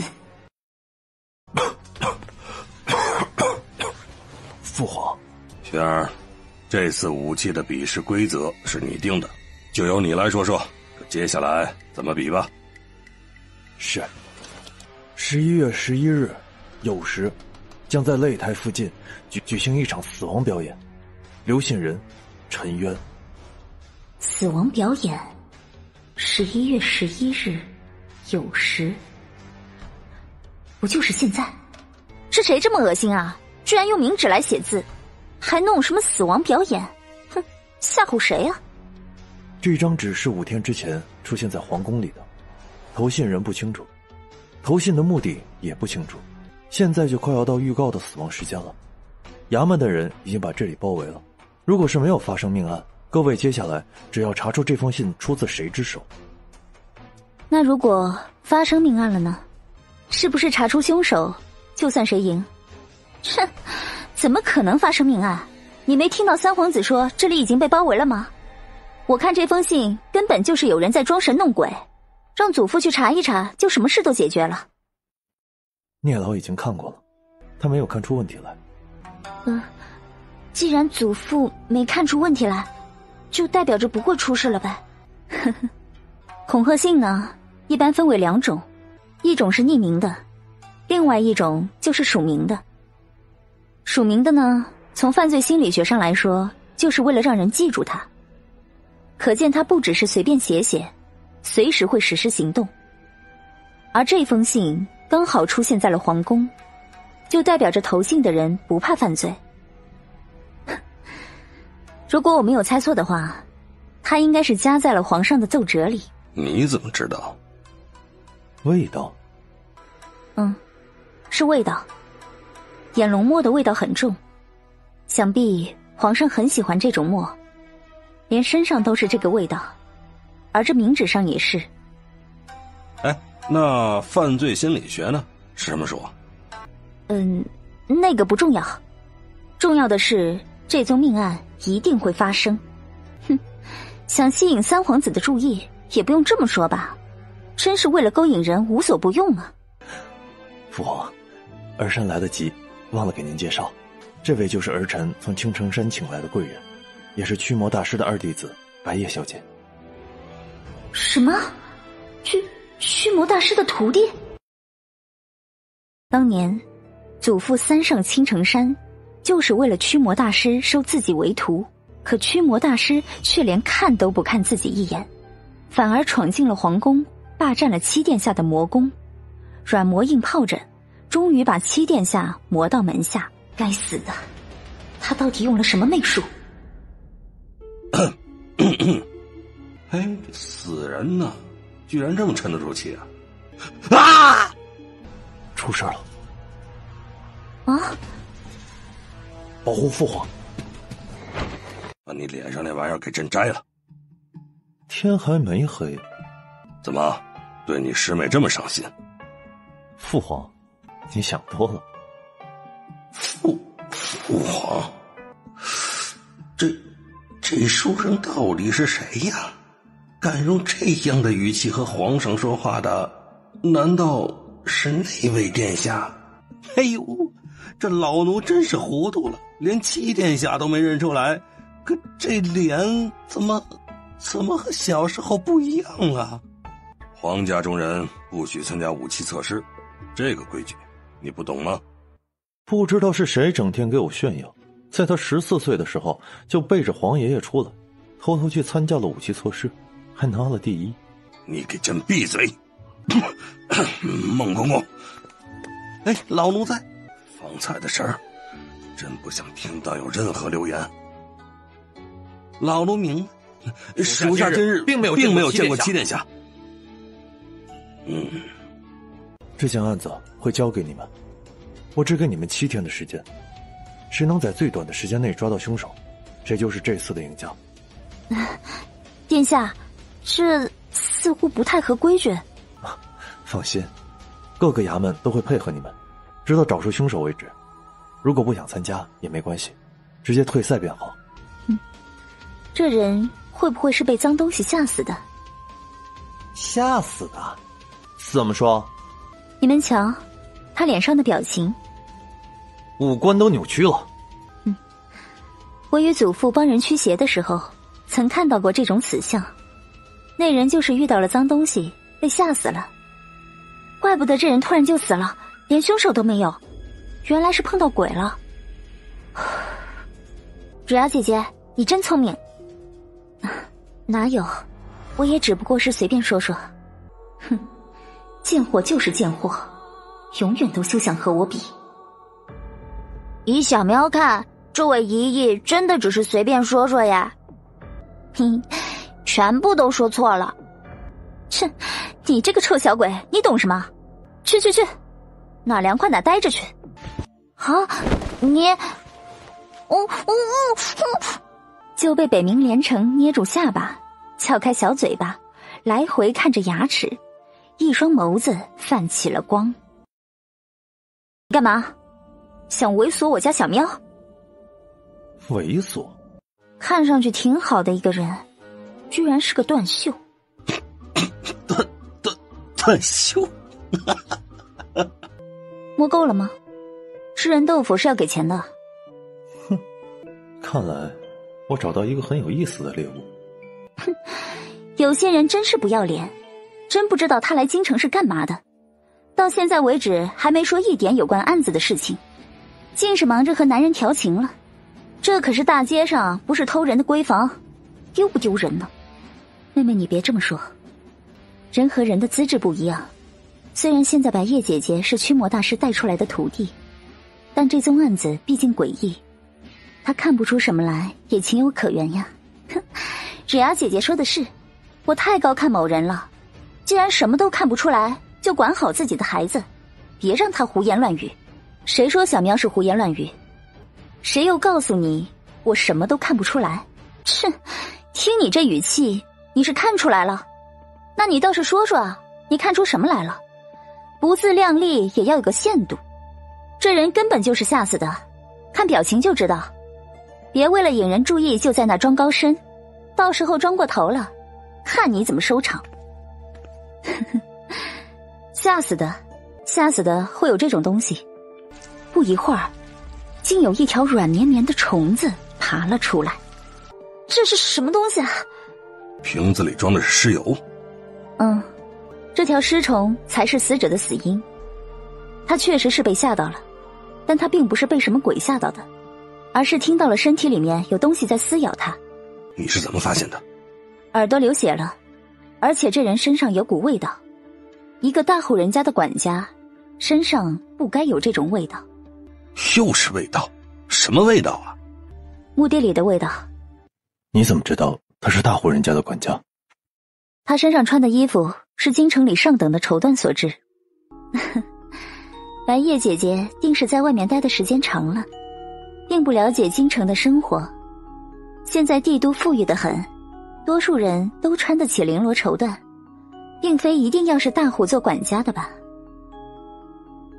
父皇， 雪儿，这次武器的比试规则是你定的，就由你来说说，接下来怎么比吧。 是，十一月十一日酉时，将在擂台附近举举行一场死亡表演，刘信仁、陈渊。 死亡表演，十一月十一日酉时，不就是现在？是谁这么恶心啊？居然用明纸来写字，还弄什么死亡表演？哼，吓唬谁啊？ 这张纸是五天之前出现在皇宫里的，投信人不清楚，投信的目的也不清楚，现在就快要到预告的死亡时间了。衙门的人已经把这里包围了，如果是没有发生命案，各位接下来只要查出这封信出自谁之手。 那如果发生命案了呢？是不是查出凶手就算谁赢？哼，怎么可能发生命案？你没听到三皇子说这里已经被包围了吗？我看这封信根本就是有人在装神弄鬼，让祖父去查一查，就什么事都解决了。 聂老已经看过了，他没有看出问题来。 嗯、呃，既然祖父没看出问题来，就代表着不会出事了呗。呵呵，恐吓信呢，一般分为两种，一种是匿名的，另外一种就是署名的。署名的呢，从犯罪心理学上来说，就是为了让人记住他。可见他不只是随便写写，随时会实施行动。而这封信刚好出现在了皇宫，就代表着投信的人不怕犯罪。如果我没有猜错的话，他应该是夹在了皇上的奏折里。 你怎么知道？ 味道。 嗯，是味道。眼龙墨的味道很重，想必皇上很喜欢这种墨，连身上都是这个味道，而这明纸上也是。 哎，那犯罪心理学呢？是什么书？ 嗯，那个不重要，重要的是这宗命案一定会发生。哼，想吸引三皇子的注意，也不用这么说吧，真是为了勾引人无所不用啊。 父皇，儿臣来得及，忘了给您介绍，这位就是儿臣从青城山请来的贵人，也是驱魔大师的二弟子白夜小姐。 什么？驱驱魔大师的徒弟？当年祖父三上青城山就是为了驱魔大师收自己为徒，可驱魔大师却连看都不看自己一眼，反而闯进了皇宫，霸占了七殿下的魔宫，软磨硬泡着，终于把七殿下磨到门下。该死的，他到底用了什么媚术？ 哎，死人呢，居然这么沉得住气啊！啊！ 出事了！ 啊！ 保护父皇！ 把你脸上那玩意儿给朕摘了！ 天还没黑， 怎么，对你师妹这么上心？ 父皇，你想多了。 父父皇，这这书生到底是谁呀？敢用这样的语气和皇上说话的，难道是那位殿下？哎呦，这老奴真是糊涂了，连七殿下都没认出来，可这脸怎么怎么和小时候不一样了？ 皇家中人不许参加武器测试，这个规矩你不懂吗？ 不知道是谁整天给我炫耀，在他十四岁的时候就背着皇爷爷出来，偷偷去参加了武器测试，还拿了第一。 你给朕闭嘴！孟公公， 哎，老奴在。 方才的事儿，朕不想听到有任何流言。 老奴明白， 属下今日并没有并没有见见过七过七殿下。 嗯， 这件案子会交给你们，我只给你们七天的时间，谁能在最短的时间内抓到凶手，这就是这次的赢家。 殿下，这似乎不太合规矩。 放心，各个衙门都会配合你们，直到找出凶手为止。如果不想参加也没关系，直接退赛便好。 嗯，这人会不会是被脏东西吓死的？ 吓死的？怎么说？ 你们瞧，他脸上的表情， 五官都扭曲了。 嗯，我与祖父帮人驱邪的时候，曾看到过这种死相。那人就是遇到了脏东西，被吓死了。怪不得这人突然就死了，连凶手都没有，原来是碰到鬼了。主要姐姐，你真聪明。哪有，我也只不过是随便说说。哼，贱货就是贱货，永远都休想和我比。以小喵看，这位姨姨真的只是随便说说呀。嘿，全部都说错了。切，你这个臭小鬼，你懂什么？去去去，哪凉快哪待着去。啊，你，哦哦哦，就被北冥连城捏住下巴，撬开小嘴巴，来回看着牙齿，一双眸子泛起了光。干嘛？想猥琐我家小喵？ 猥琐？ 看上去挺好的一个人，居然是个断袖。 断断断袖？ 摸够了吗？吃人豆腐是要给钱的。 哼，看来我找到一个很有意思的猎物。 哼，有些人真是不要脸，真不知道他来京城是干嘛的。到现在为止还没说一点有关案子的事情，尽是忙着和男人调情了。这可是大街上不是偷人的闺房，丢不丢人呢？妹妹你别这么说，人和人的资质不一样。虽然现在白夜姐姐是驱魔大师带出来的徒弟，但这宗案子毕竟诡异，她看不出什么来也情有可原呀。哼，芷雅姐姐说的是，我太高看某人了，既然什么都看不出来，就管好自己的孩子，别让他胡言乱语。谁说小喵是胡言乱语？谁又告诉你我什么都看不出来？哼，听你这语气，你是看出来了。那你倒是说说啊，你看出什么来了？不自量力也要有个限度。这人根本就是吓死的，看表情就知道。别为了引人注意就在那装高深，到时候装过头了，看你怎么收场。吓死的，吓死的会有这种东西。不一会儿，竟有一条软绵绵的虫子爬了出来。这是什么东西啊？ 瓶子里装的是尸油。 嗯，这条尸虫才是死者的死因。他确实是被吓到了，但他并不是被什么鬼吓到的，而是听到了身体里面有东西在撕咬他。 你是怎么发现的？ 耳朵流血了，而且这人身上有股味道。一个大户人家的管家身上不该有这种味道。 又是味道？什么味道啊？ 墓地里的味道。 你怎么知道他是大户人家的管家？ 他身上穿的衣服是京城里上等的绸缎所制。白夜姐姐定是在外面待的时间长了，并不了解京城的生活。现在帝都富裕得很，多数人都穿得起绫罗绸缎，并非一定要是大户做管家的吧。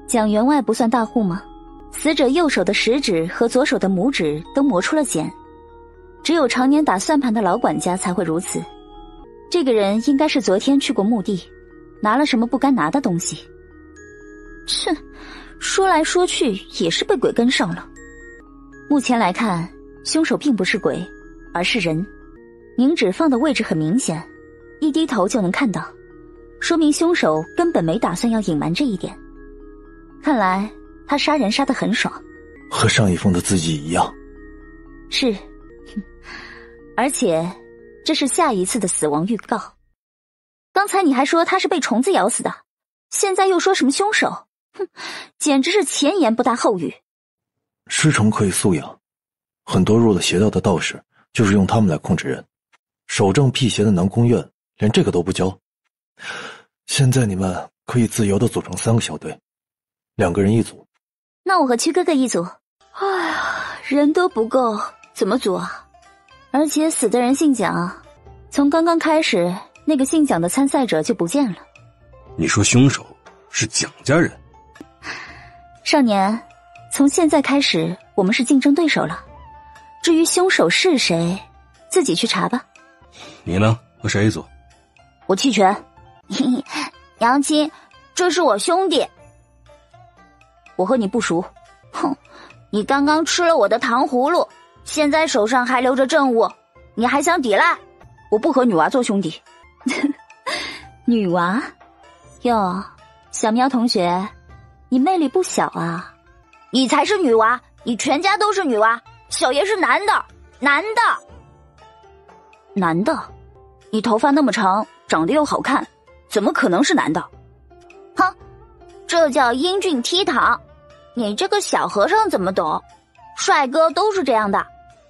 蒋员外不算大户吗？死者右手的食指和左手的拇指都磨出了茧，只有常年打算盘的老管家才会如此。这个人应该是昨天去过墓地，拿了什么不该拿的东西。哼，说来说去也是被鬼跟上了。目前来看，凶手并不是鬼，而是人。凝脂放的位置很明显，一低头就能看到，说明凶手根本没打算要隐瞒这一点。看来他杀人杀得很爽， 和上一封的字迹一样。 是，而且这是下一次的死亡预告。刚才你还说他是被虫子咬死的，现在又说什么凶手，哼，简直是前言不搭后语。 尸虫可以素养，很多入了邪道的道士就是用他们来控制人。守正辟邪的南宫院连这个都不教。现在你们可以自由地组成三个小队，两个人一组。 那我和屈哥哥一组。哎呀，人都不够，怎么组啊？而且死的人姓蒋，从刚刚开始，那个姓蒋的参赛者就不见了。 你说凶手是蒋家人？ 少年，从现在开始，我们是竞争对手了。至于凶手是谁，自己去查吧。 你呢？和谁一组？ 我弃权。 杨青，这是我兄弟。 我和你不熟。 哼，你刚刚吃了我的糖葫芦，现在手上还留着证物，你还想抵赖？ 我不和女娃做兄弟。女娃？哟，小喵同学，你魅力不小啊。 你才是女娃，你全家都是女娃，小爷是男的，男的。 男的？你头发那么长，长得又好看，怎么可能是男的？ 哼，这叫英俊倜傥，你这个小和尚怎么懂？帅哥都是这样的。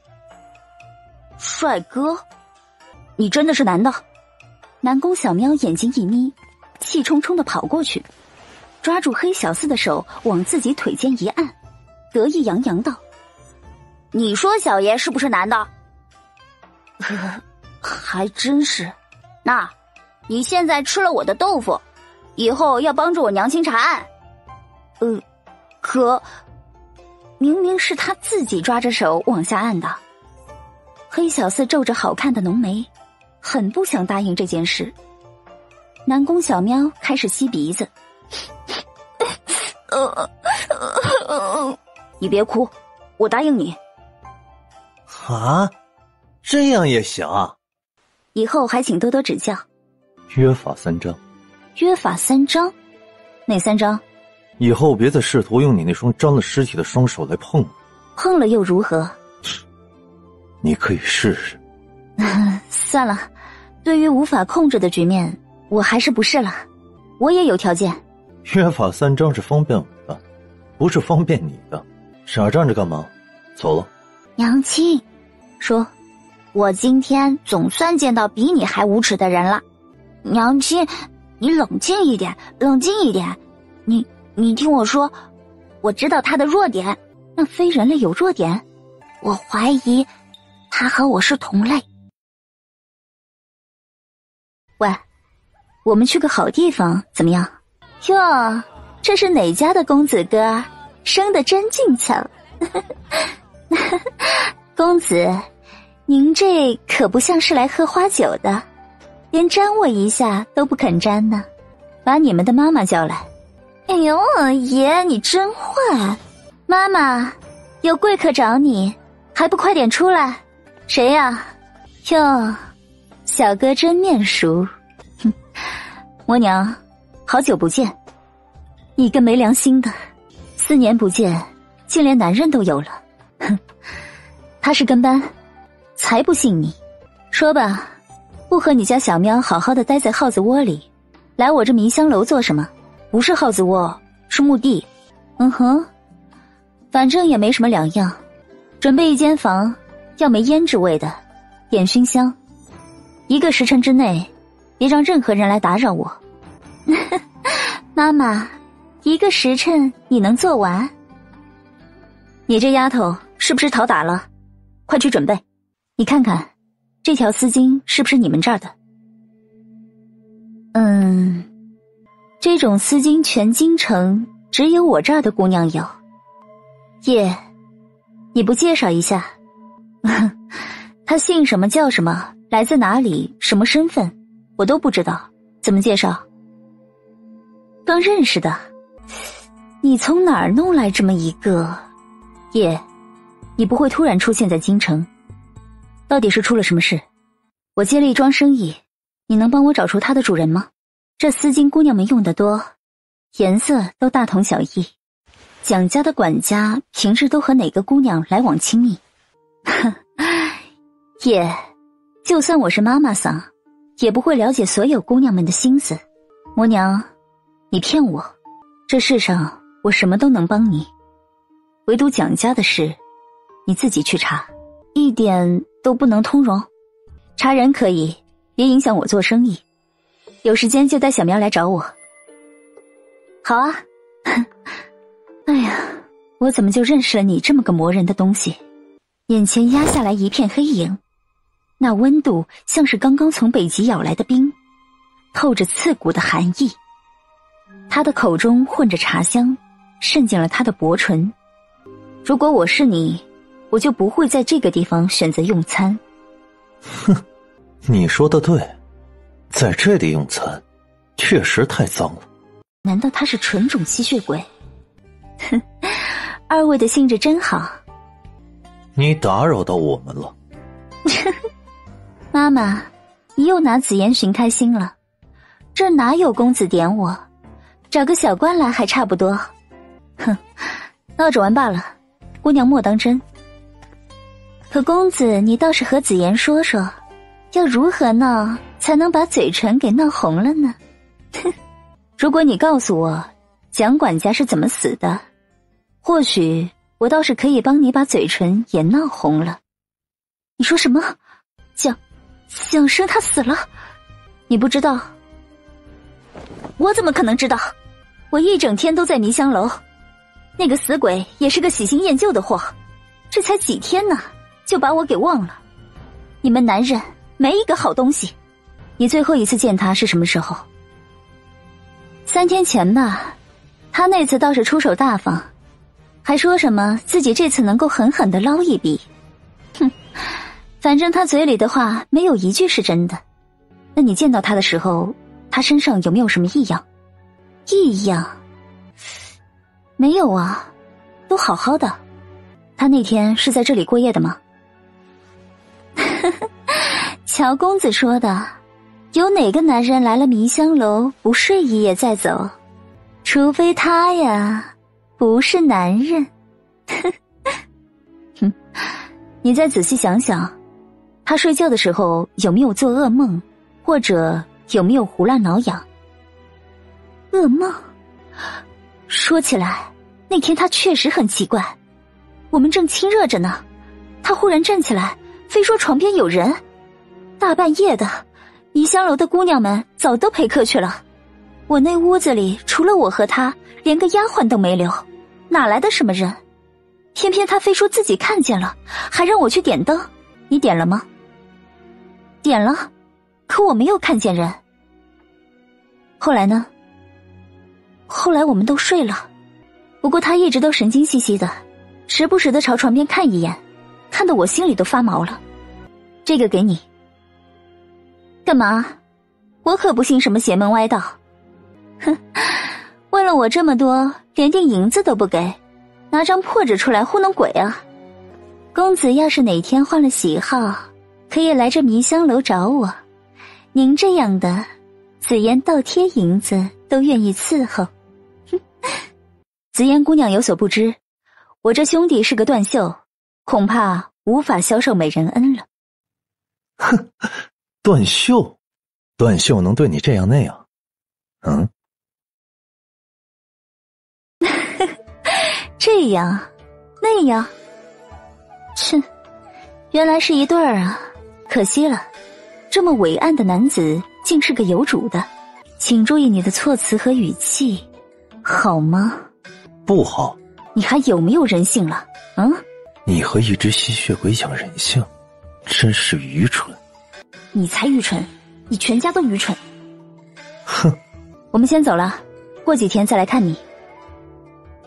帅哥？你真的是男的？南宫小喵眼睛一眯，气冲冲地跑过去，抓住黑小四的手往自己腿间一按，得意洋洋道： 你说小爷是不是男的？ 呃，还真是。 那你现在吃了我的豆腐，以后要帮助我娘亲查案。 呃，可明明是他自己抓着手往下按的。黑小四皱着好看的浓眉，很不想答应这件事。南宫小喵开始吸鼻子。你别哭，我答应你。 啊，这样也行啊？ 以后还请多多指教。 约法三章。 约法三章？哪三章？ 以后别再试图用你那双沾了尸体的双手来碰我。 碰了又如何？ 你可以试试。 算了，对于无法控制的局面，我还是不试了。我也有条件。 约法三章是方便我的，不是方便你的。傻站着干嘛？走了。 娘亲， 说， 我今天总算见到比你还无耻的人了。娘亲，你冷静一点，冷静一点。你你听我说，我知道他的弱点。 那非人类有弱点？ 我怀疑他和我是同类。 喂，我们去个好地方怎么样？哟，这是哪家的公子哥？生得真俊俏。公子，您这可不像是来喝花酒的，连沾我一下都不肯沾呢。把你们的妈妈叫来。哎呦，爷你真坏！妈妈，有贵客找你，还不快点出来？谁呀？哟，小哥真面熟。哼，嬷娘，好久不见。你个没良心的，四年不见，竟连男人都有了。哼，他是跟班，才不信你。说吧，不和你家小喵好好的待在耗子窝里，来我这迷香楼做什么？不是耗子窝，是墓地。嗯哼，反正也没什么两样。准备一间房，要没胭脂味的，点熏香。一个时辰之内，别让任何人来打扰我。妈妈，一个时辰你能做完？你这丫头是不是讨打了？快去准备。你看看，这条丝巾是不是你们这儿的？嗯，这种丝巾全京城只有我这儿的姑娘有。叶，你不介绍一下？她姓什么叫什么，来自哪里，什么身份，我都不知道，怎么介绍？刚认识的，你从哪儿弄来这么一个？叶，你不会突然出现在京城，到底是出了什么事？我接了一桩生意，你能帮我找出它的主人吗？这丝巾姑娘们用得多，颜色都大同小异。蒋家的管家平时都和哪个姑娘来往亲密？也，就算我是妈妈桑，也不会了解所有姑娘们的心思。魔娘，你骗我，这世上我什么都能帮你，唯独蒋家的事，你自己去查，一点都不能通融。查人可以，别影响我做生意。有时间就带小苗来找我。好啊。哎呀，我怎么就认识了你这么个磨人的东西？眼前压下来一片黑影，那温度像是刚刚从北极咬来的冰，透着刺骨的寒意。他的口中混着茶香，渗进了他的薄唇。如果我是你，我就不会在这个地方选择用餐。 哼，你说的对，在这里用餐确实太脏了。 难道他是纯种吸血鬼？哼，二位的兴致真好。 你打扰到我们了。 妈妈，你又拿紫烟寻开心了。这哪有公子点我，找个小官来还差不多。哼，闹着玩罢了，姑娘莫当真。可公子，你倒是和紫妍说说，要如何闹才能把嘴唇给闹红了呢？如果你告诉我蒋管家是怎么死的，或许我倒是可以帮你把嘴唇也闹红了。你说什么？蒋蒋生他死了？你不知道？我怎么可能知道？我一整天都在迷香楼，那个死鬼也是个喜新厌旧的货，这才几天呢，就把我给忘了。你们男人没一个好东西。你最后一次见他是什么时候？三天前吧，他那次倒是出手大方，还说什么自己这次能够狠狠地捞一笔。哼，反正他嘴里的话没有一句是真的。那你见到他的时候，他身上有没有什么异样？异样？没有啊，都好好的。他那天是在这里过夜的吗？乔公子说的，有哪个男人来了迷香楼不睡一夜再走？除非他呀，不是男人。哼，你再仔细想想，他睡觉的时候有没有做噩梦，或者有没有胡乱挠痒？噩梦？说起来，那天他确实很奇怪。我们正亲热着呢，他忽然站起来，非说床边有人。大半夜的，迷香楼的姑娘们早都陪客去了。我那屋子里除了我和他，连个丫鬟都没留，哪来的什么人？偏偏他非说自己看见了，还让我去点灯。你点了吗？点了，可我没有看见人。后来呢？后来我们都睡了，不过他一直都神经兮兮的，时不时的朝床边看一眼，看得我心里都发毛了。这个给你。干嘛？我可不信什么邪门歪道。哼，问了我这么多，连点银子都不给，拿张破纸出来糊弄鬼啊！公子要是哪天换了喜好，可以来这迷香楼找我。您这样的，紫妍倒贴银子都愿意伺候。哼，紫妍姑娘有所不知，我这兄弟是个断袖，恐怕无法销售美人恩了。 哼，断袖，断袖能对你这样那样？嗯？ 这样，那样？切，原来是一对儿啊！可惜了，这么伟岸的男子竟是个有主的。请注意你的措辞和语气，好吗？ 不好。 你还有没有人性了？嗯？ 你和一只吸血鬼讲人性，真是愚蠢。 你才愚蠢，你全家都愚蠢。 哼， 我们先走了，过几天再来看你。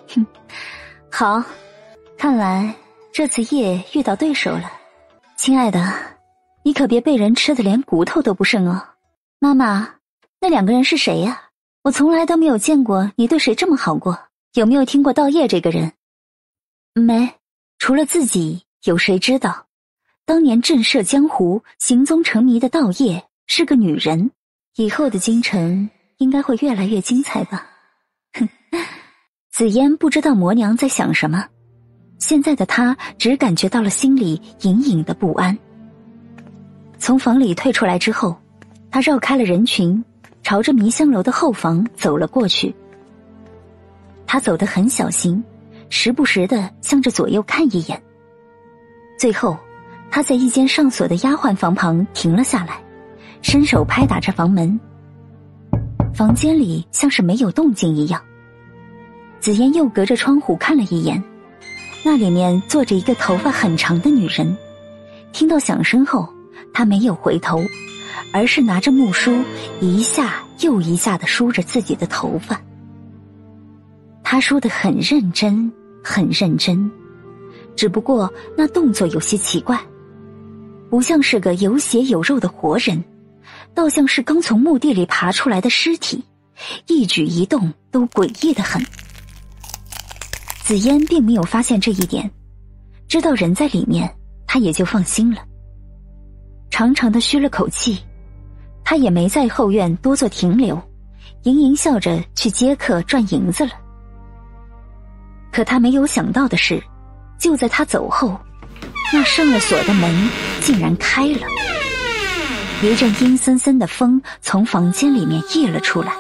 哼，好，看来这次夜遇到对手了。亲爱的，你可别被人吃得连骨头都不剩哦。妈妈，那两个人是谁呀？我从来都没有见过你对谁这么好过。有没有听过道业这个人？没，除了自己，有谁知道？当年震慑江湖、行踪成谜的道业是个女人，以后的京城应该会越来越精彩吧。哼，紫嫣不知道魔娘在想什么，现在的她只感觉到了心里隐隐的不安。从房里退出来之后，她绕开了人群，朝着迷香楼的后房走了过去。她走得很小心，时不时地向着左右看一眼。最后，她在一间上锁的丫鬟房旁停了下来，伸手拍打着房门。房间里像是没有动静一样。紫嫣又隔着窗户看了一眼，那里面坐着一个头发很长的女人。听到响声后，她没有回头，而是拿着木梳一下又一下地梳着自己的头发。她梳得很认真，很认真，只不过那动作有些奇怪，不像是个有血有肉的活人，倒像是刚从墓地里爬出来的尸体，一举一动都诡异得很。紫嫣并没有发现这一点，知道人在里面，她也就放心了。长长的吁了口气，她也没在后院多做停留，盈盈笑着去接客赚银子了。可她没有想到的是，就在她走后，那上了锁的门竟然开了，一阵阴森森的风从房间里面溢了出来。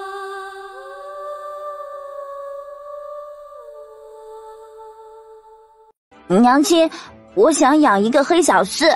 娘亲，我想养一个黑小厮。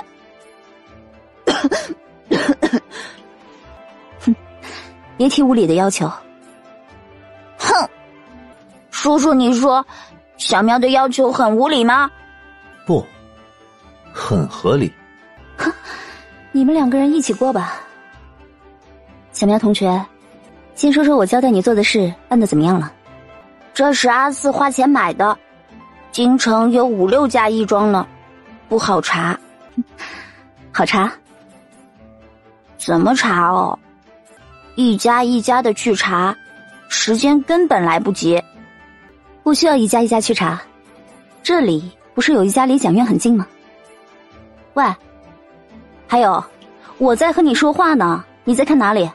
哼，别提无理的要求。 哼，叔叔，你说小喵的要求很无理吗？ 不，很合理。 哼，你们两个人一起过吧。小喵同学，先说说我交代你做的事办得怎么样了？ 这是阿四花钱买的，京城有五六家义庄呢，不好查。 好查？ 怎么查哦？一家一家的去查，时间根本来不及。 不需要一家一家去查，这里不是有一家离蒋院很近吗？喂，还有，我在和你说话呢，你在看哪里？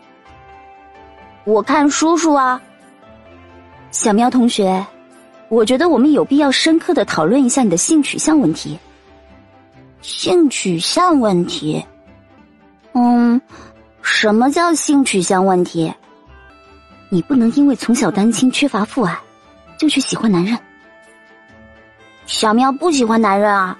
我看叔叔啊。 小喵同学，我觉得我们有必要深刻的讨论一下你的性取向问题。 性取向问题？嗯，什么叫性取向问题？ 你不能因为从小单亲缺乏父爱，就去喜欢男人。 小喵不喜欢男人啊。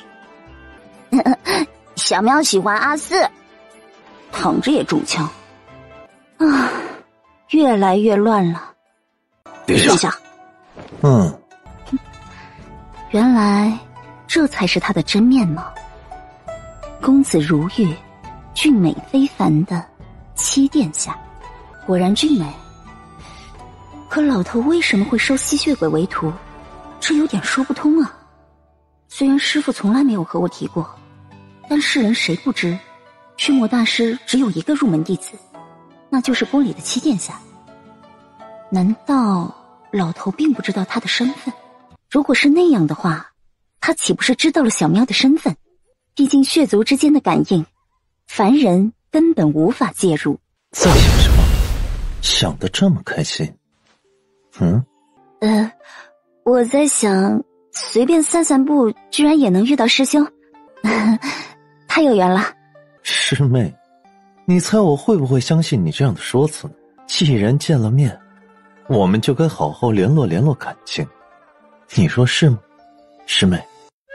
小喵喜欢阿四。 躺着也中枪。啊，越来越乱了。 别睡下。 嗯。 原来这才是他的真面貌。公子如玉，俊美非凡的七殿下，果然俊美。可老头为什么会收吸血鬼为徒？这有点说不通啊。虽然师父从来没有和我提过，但世人谁不知，驱魔大师只有一个入门弟子，那就是宫里的七殿下。难道老头并不知道他的身份？如果是那样的话，他岂不是知道了小喵的身份？毕竟血族之间的感应，凡人根本无法介入。 在想什么？想得这么开心？嗯？ 呃，我在想，随便散散步，居然也能遇到师兄，太有缘了。 师妹，你猜我会不会相信你这样的说辞呢？既然见了面，我们就该好好联络联络感情，你说是吗，师妹？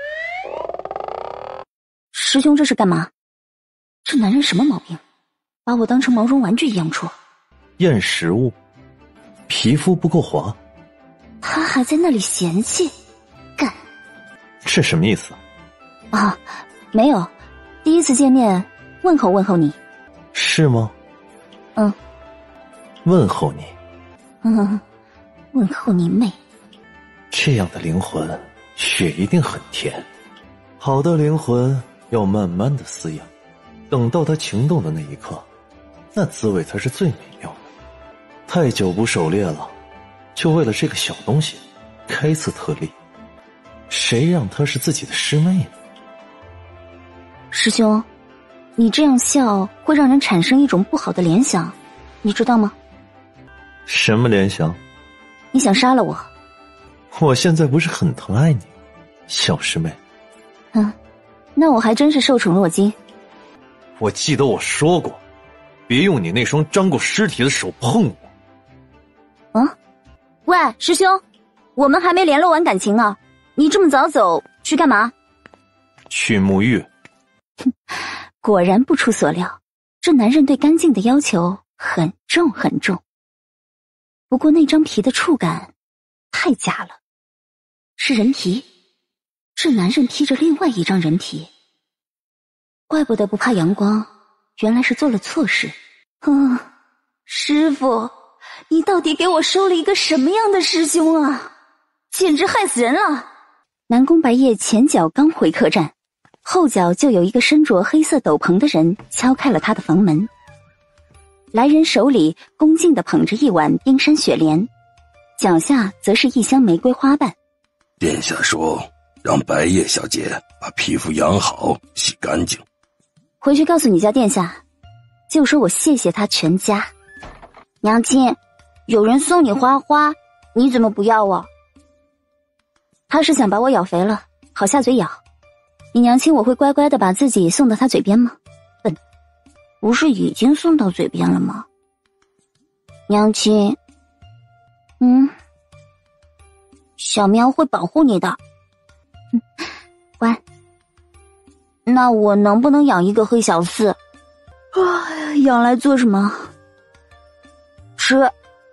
师兄这是干嘛？这男人什么毛病？把我当成毛绒玩具一样戳。 厌食物，皮肤不够滑。 他还在那里嫌弃，干。 这什么意思啊？没有，第一次见面，问候问候你。 是吗？ 嗯。 问候你？ 嗯，问候你妹。 这样的灵魂血一定很甜。好的灵魂要慢慢的饲养，等到它情动的那一刻，那滋味才是最美妙的。太久不狩猎了，就为了这个小东西开次特例，谁让她是自己的师妹呢？ 师兄，你这样笑会让人产生一种不好的联想，你知道吗？ 什么联想？ 你想杀了我。 我现在不是很疼爱你，小师妹。 嗯，那我还真是受宠若惊。 我记得我说过，别用你那双沾过尸体的手碰我。 啊？喂，师兄，我们还没联络完感情呢，你这么早走去干嘛？ 去沐浴。 果然不出所料，这男人对干净的要求很重很重。不过那张皮的触感太假了，是人皮，这男人披着另外一张人皮，怪不得不怕阳光，原来是做了错事。嗯，师傅，你到底给我收了一个什么样的师兄啊？简直害死人了！南宫白夜前脚刚回客栈，后脚就有一个身着黑色斗篷的人敲开了他的房门。来人手里恭敬地捧着一碗冰山雪莲，脚下则是一箱玫瑰花瓣。 殿下说让白夜小姐把皮肤养好洗干净， 回去告诉你家殿下，就说我谢谢他全家。 娘亲，有人送你花花，你怎么不要啊？ 他是想把我咬肥了，好下嘴咬。你娘亲我会乖乖的把自己送到他嘴边吗？笨， 不是已经送到嘴边了吗？娘亲， 嗯， 小喵会保护你的。 嗯，乖。 那我能不能养一个黑小厮？ 啊，养来做什么？ 吃。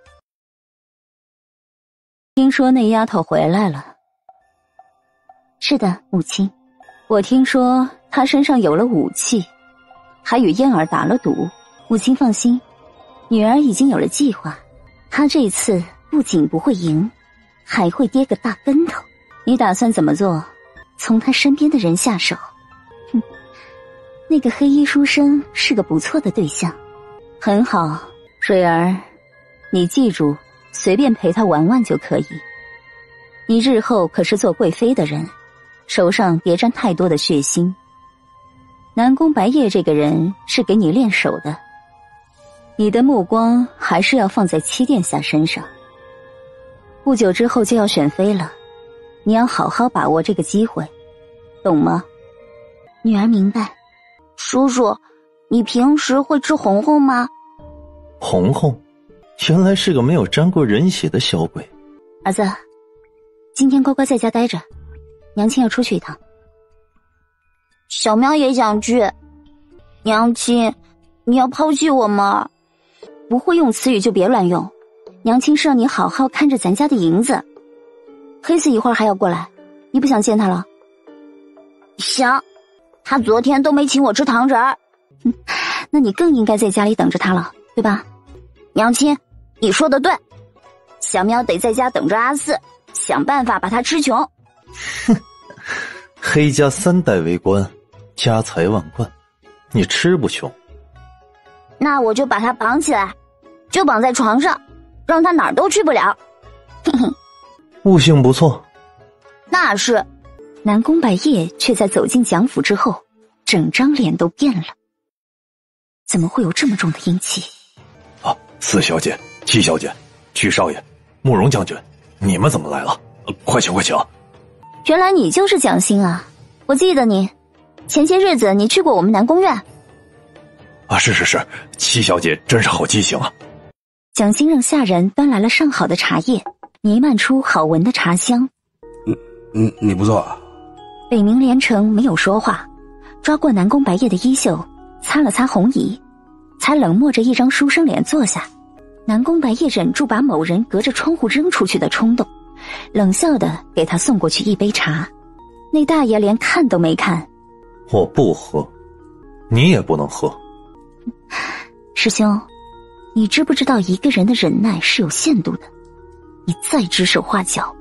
听说那丫头回来了。是的，母亲，我听说她身上有了武器，还与燕儿打了赌。母亲放心，女儿已经有了计划，她这次不仅不会赢，还会跌个大跟头。你打算怎么做？从她身边的人下手。哼，那个黑衣书生是个不错的对象。很好，蕊儿，你记住，随便陪他玩玩就可以。你日后可是做贵妃的人，手上别沾太多的血腥。南宫白夜这个人是给你练手的，你的目光还是要放在七殿下身上。不久之后就要选妃了，你要好好把握这个机会，懂吗？ 女儿明白。叔叔，你平时会吃红红吗？ 红红，原来是个没有沾过人血的小鬼。 儿子，今天乖乖在家待着，娘亲要出去一趟。 小喵也想去。娘亲，你要抛弃我吗？ 不会用词语就别乱用，娘亲是让你好好看着咱家的银子。黑子一会儿还要过来，你不想见他了？ 想，他昨天都没请我吃糖人儿。 那你更应该在家里等着他了，对吧？ 娘亲，你说的对，小喵得在家等着阿四，想办法把他吃穷。 哼，黑家三代为官，家财万贯，你吃不穷。 那我就把他绑起来，就绑在床上，让他哪儿都去不了。嘿嘿， 悟性不错。 那是。 南宫百叶却在走进蒋府之后，整张脸都变了。怎么会有这么重的阴气？ 啊，四小姐、七小姐、曲少爷、慕容将军，你们怎么来了？呃、快请快请！ 原来你就是蒋欣啊！我记得你，前些日子你去过我们南宫院。 啊，是是是，七小姐真是好记性啊！ 蒋欣让下人端来了上好的茶叶，弥漫出好闻的茶香。 你你你不做啊？ 北冥连城没有说话，抓过南宫白夜的衣袖，擦了擦红衣，才冷漠着一张书生脸坐下。南宫白夜忍住把某人隔着窗户扔出去的冲动，冷笑的给他送过去一杯茶。那大爷连看都没看。 我不喝，你也不能喝。 师兄，你知不知道一个人的忍耐是有限度的？你再指手画脚，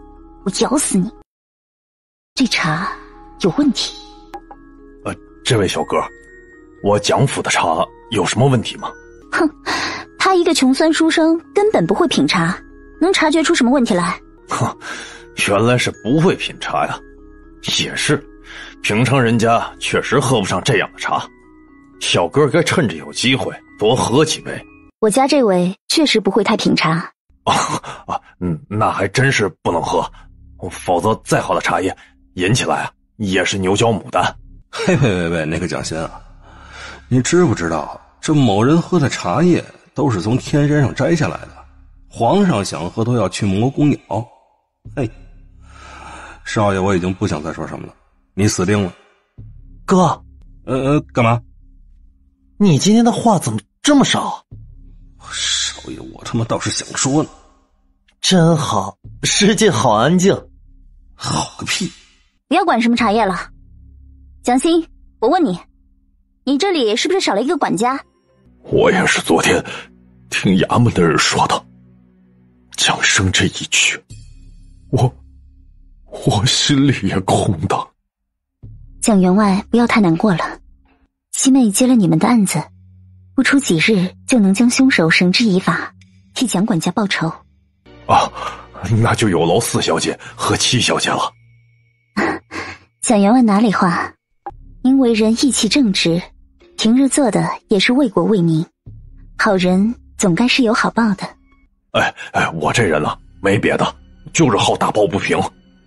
我咬死你！这茶有问题。 呃，这位小哥，我蒋府的茶有什么问题吗？ 哼，他一个穷酸书生根本不会品茶，能察觉出什么问题来？ 哼，原来是不会品茶呀。也是，平常人家确实喝不上这样的茶，小哥该趁着有机会多喝几杯。 我家这位确实不会太品茶。 啊啊，嗯，那还真是不能喝，否则再好的茶叶饮起来啊也是牛角牡丹。 嘿，喂喂喂，那个蒋欣啊，你知不知道这某人喝的茶叶都是从天山上摘下来的，皇上想喝都要去魔宫咬。嘿，少爷，我已经不想再说什么了，你死定了。 哥， 呃呃，干嘛？ 你今天的话怎么这么少？ 少爷，我他妈倒是想说呢。 真好，世界好安静。 好个屁！ 不要管什么茶叶了。蒋欣，我问你，你这里是不是少了一个管家？ 我也是昨天听衙门的人说的。蒋生这一去，我我心里也空荡。 蒋员外，不要太难过了。七妹接了你们的案子，不出几日就能将凶手绳之以法，替蒋管家报仇。 啊，那就有劳四小姐和七小姐了。 蒋员外哪里话，您为人义气正直，平日做的也是为国为民，好人总该是有好报的。 哎哎，我这人啊，没别的，就是好打抱不平。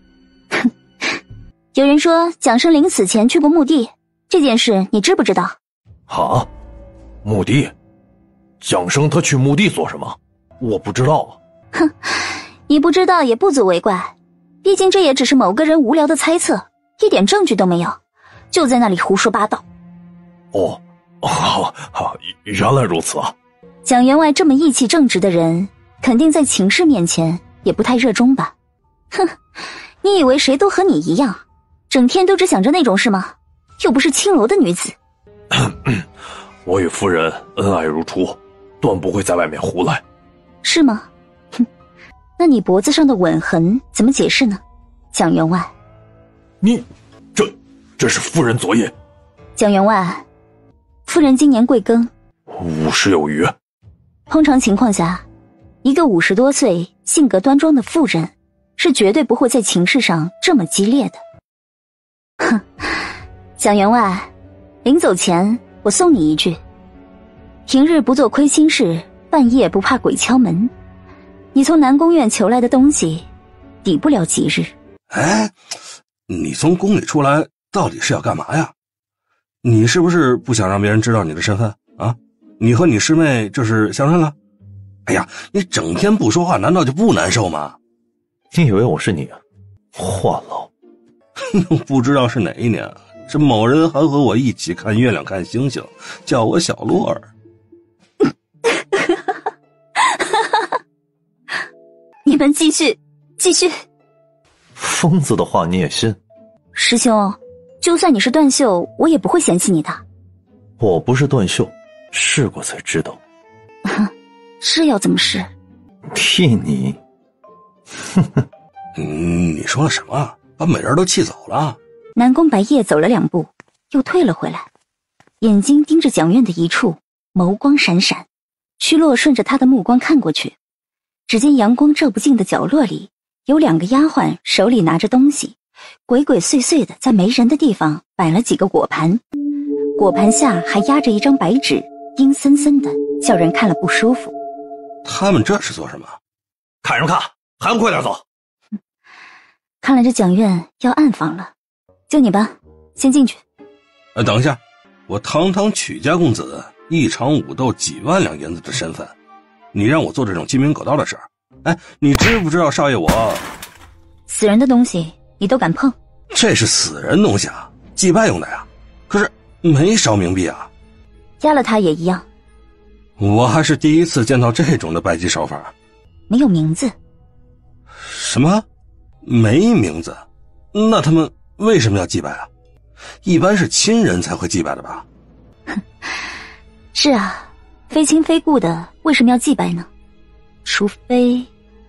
有人说蒋生临死前去过墓地，这件事你知不知道？ 啊，墓地？蒋生他去墓地做什么？我不知道啊。 哼，你不知道也不足为怪，毕竟这也只是某个人无聊的猜测，一点证据都没有，就在那里胡说八道。 哦，好，好，原来如此啊。 蒋员外这么义气正直的人，肯定在情势面前也不太热衷吧？哼，你以为谁都和你一样，整天都只想着那种事吗？又不是青楼的女子。 我与夫人恩爱如初，断不会在外面胡来。 是吗？哼，那你脖子上的吻痕怎么解释呢？蒋员外， 你这这是夫人昨夜。 蒋员外，夫人今年贵庚？ 五十有余。 通常情况下，一个五十多岁、性格端庄的妇人，是绝对不会在情事上这么激烈的。哼，蒋员外，临走前我送你一句：平日不做亏心事，半夜不怕鬼敲门。你从南宫院求来的东西，抵不了吉日。 哎，你从宫里出来到底是要干嘛呀？你是不是不想让别人知道你的身份啊？你和你师妹这是相认了？哎呀，你整天不说话，难道就不难受吗？ 你以为我是你啊？话痨。 不知道是哪一年，这某人还和我一起看月亮看星星，叫我小洛儿。 你们继续，继续。 疯子的话你也信？ 师兄，就算你是断袖，我也不会嫌弃你的。 我不是断袖，试过才知道。 是要怎么试？ 替你。 嗯，你说了什么？把美人都气走了？ 南宫白夜走了两步，又退了回来，眼睛盯着蒋院的一处，眸光闪闪。曲洛顺着他的目光看过去，只见阳光照不进的角落里，有两个丫鬟手里拿着东西，鬼鬼祟祟的在没人的地方摆了几个果盘，果盘下还压着一张白纸，阴森森的，叫人看了不舒服。 他们这是做什么？ 看什么看？还不快点走！ 看来这蒋院要暗访了，就你吧，先进去。 呃，等一下，我堂堂曲家公子，一场武斗几万两银子的身份，你让我做这种鸡鸣狗盗的事儿？哎，你知不知道少爷我…… 死人的东西你都敢碰？ 这是死人东西啊，祭拜用的呀。可是没烧冥币啊。 压了他也一样。 我还是第一次见到这种的拜祭手法。 没有名字。 什么？没名字？那他们为什么要祭拜啊？一般是亲人才会祭拜的吧？ 是啊，非亲非故的为什么要祭拜呢？除非……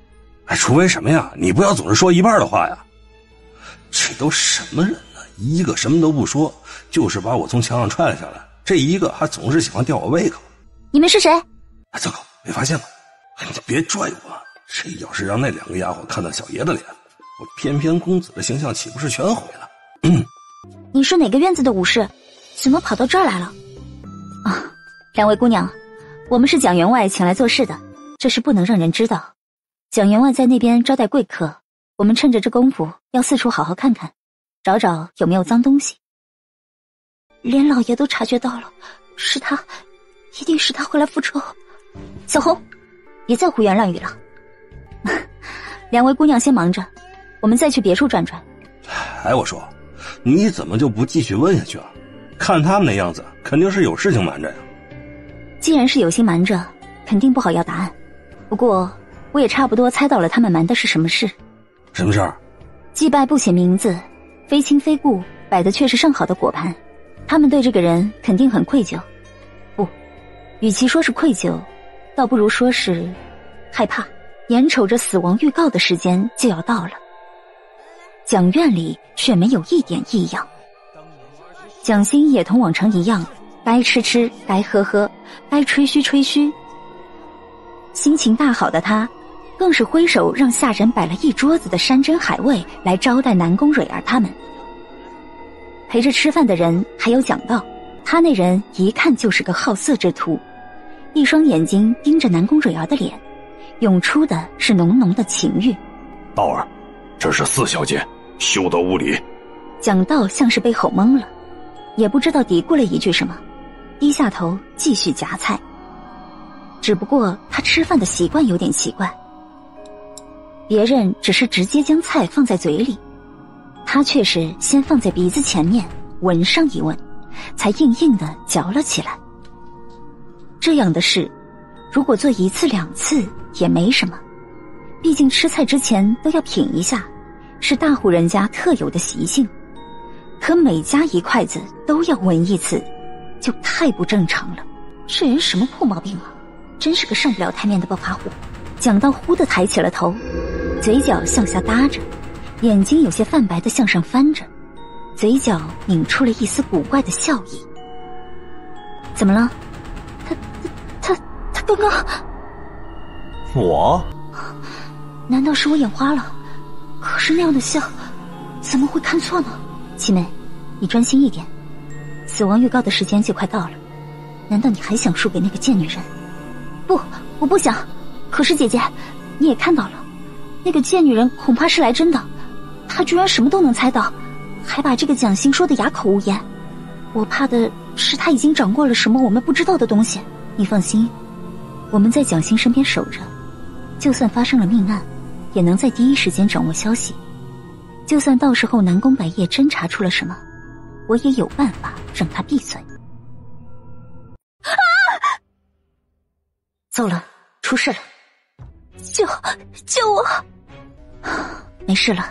哎，除非什么呀？你不要总是说一半的话呀！这都什么人呢？一个什么都不说，就是把我从墙上踹了下来；这一个还总是喜欢吊我胃口。 你们是谁？ 哎，糟糕，没发现吗？哎，你别拽我！这要是让那两个丫鬟看到小爷的脸，我翩翩公子的形象岂不是全毁了？嗯， 你是哪个院子的武士？怎么跑到这儿来了？啊，两位姑娘，我们是蒋员外请来做事的，这事不能让人知道。蒋员外在那边招待贵客，我们趁着这功夫要四处好好看看，找找有没有脏东西。连老爷都察觉到了，是他，一定是他回来复仇。小红，别再胡言乱语了。两位姑娘先忙着，我们再去别处转转。 哎，我说，你怎么就不继续问下去啊？看他们那样子，肯定是有事情瞒着呀。 既然是有心瞒着，肯定不好要答案。不过我也差不多猜到了他们瞒的是什么事。 什么事儿？ 祭拜不写名字，非亲非故，摆的却是上好的果盘。他们对这个人肯定很愧疚。不，与其说是愧疚，倒不如说是害怕。眼瞅着死亡预告的时间就要到了，蒋院里却没有一点异样。蒋欣也同往常一样，该吃吃，该喝喝，该吹嘘吹嘘。心情大好的他，更是挥手让下人摆了一桌子的山珍海味来招待南宫蕊儿他们。陪着吃饭的人还有蒋道，他那人一看就是个好色之徒，一双眼睛盯着南宫蕊儿的脸，涌出的是浓浓的情欲。 道儿，这是四小姐，休得无礼。 蒋道像是被吼懵了，也不知道嘀咕了一句什么，低下头继续夹菜。只不过他吃饭的习惯有点奇怪，别人只是直接将菜放在嘴里，他却是先放在鼻子前面闻上一闻，才硬硬的嚼了起来。这样的事如果做一次两次也没什么，毕竟吃菜之前都要品一下，是大户人家特有的习性。可每夹一筷子都要闻一次，就太不正常了。这人什么破毛病啊，真是个上不了台面的暴发户。蒋道忽地抬起了头，嘴角向下搭着，眼睛有些泛白的向上翻着，嘴角抿出了一丝古怪的笑意。怎么了？他他他他刚刚…… 我？ 难道是我眼花了？可是那样的笑，怎么会看错呢？七妹，你专心一点，死亡预告的时间就快到了，难道你还想输给那个贱女人？不，我不想。可是姐姐，你也看到了，那个贱女人恐怕是来真的，她居然什么都能猜到，还把这个蒋欣说的哑口无言。我怕的是她已经掌握了什么我们不知道的东西。你放心，我们在蒋欣身边守着，就算发生了命案，也能在第一时间掌握消息。就算到时候南宫百叶侦查出了什么，我也有办法让他闭嘴。啊！糟了，出事了！救救我！没事了。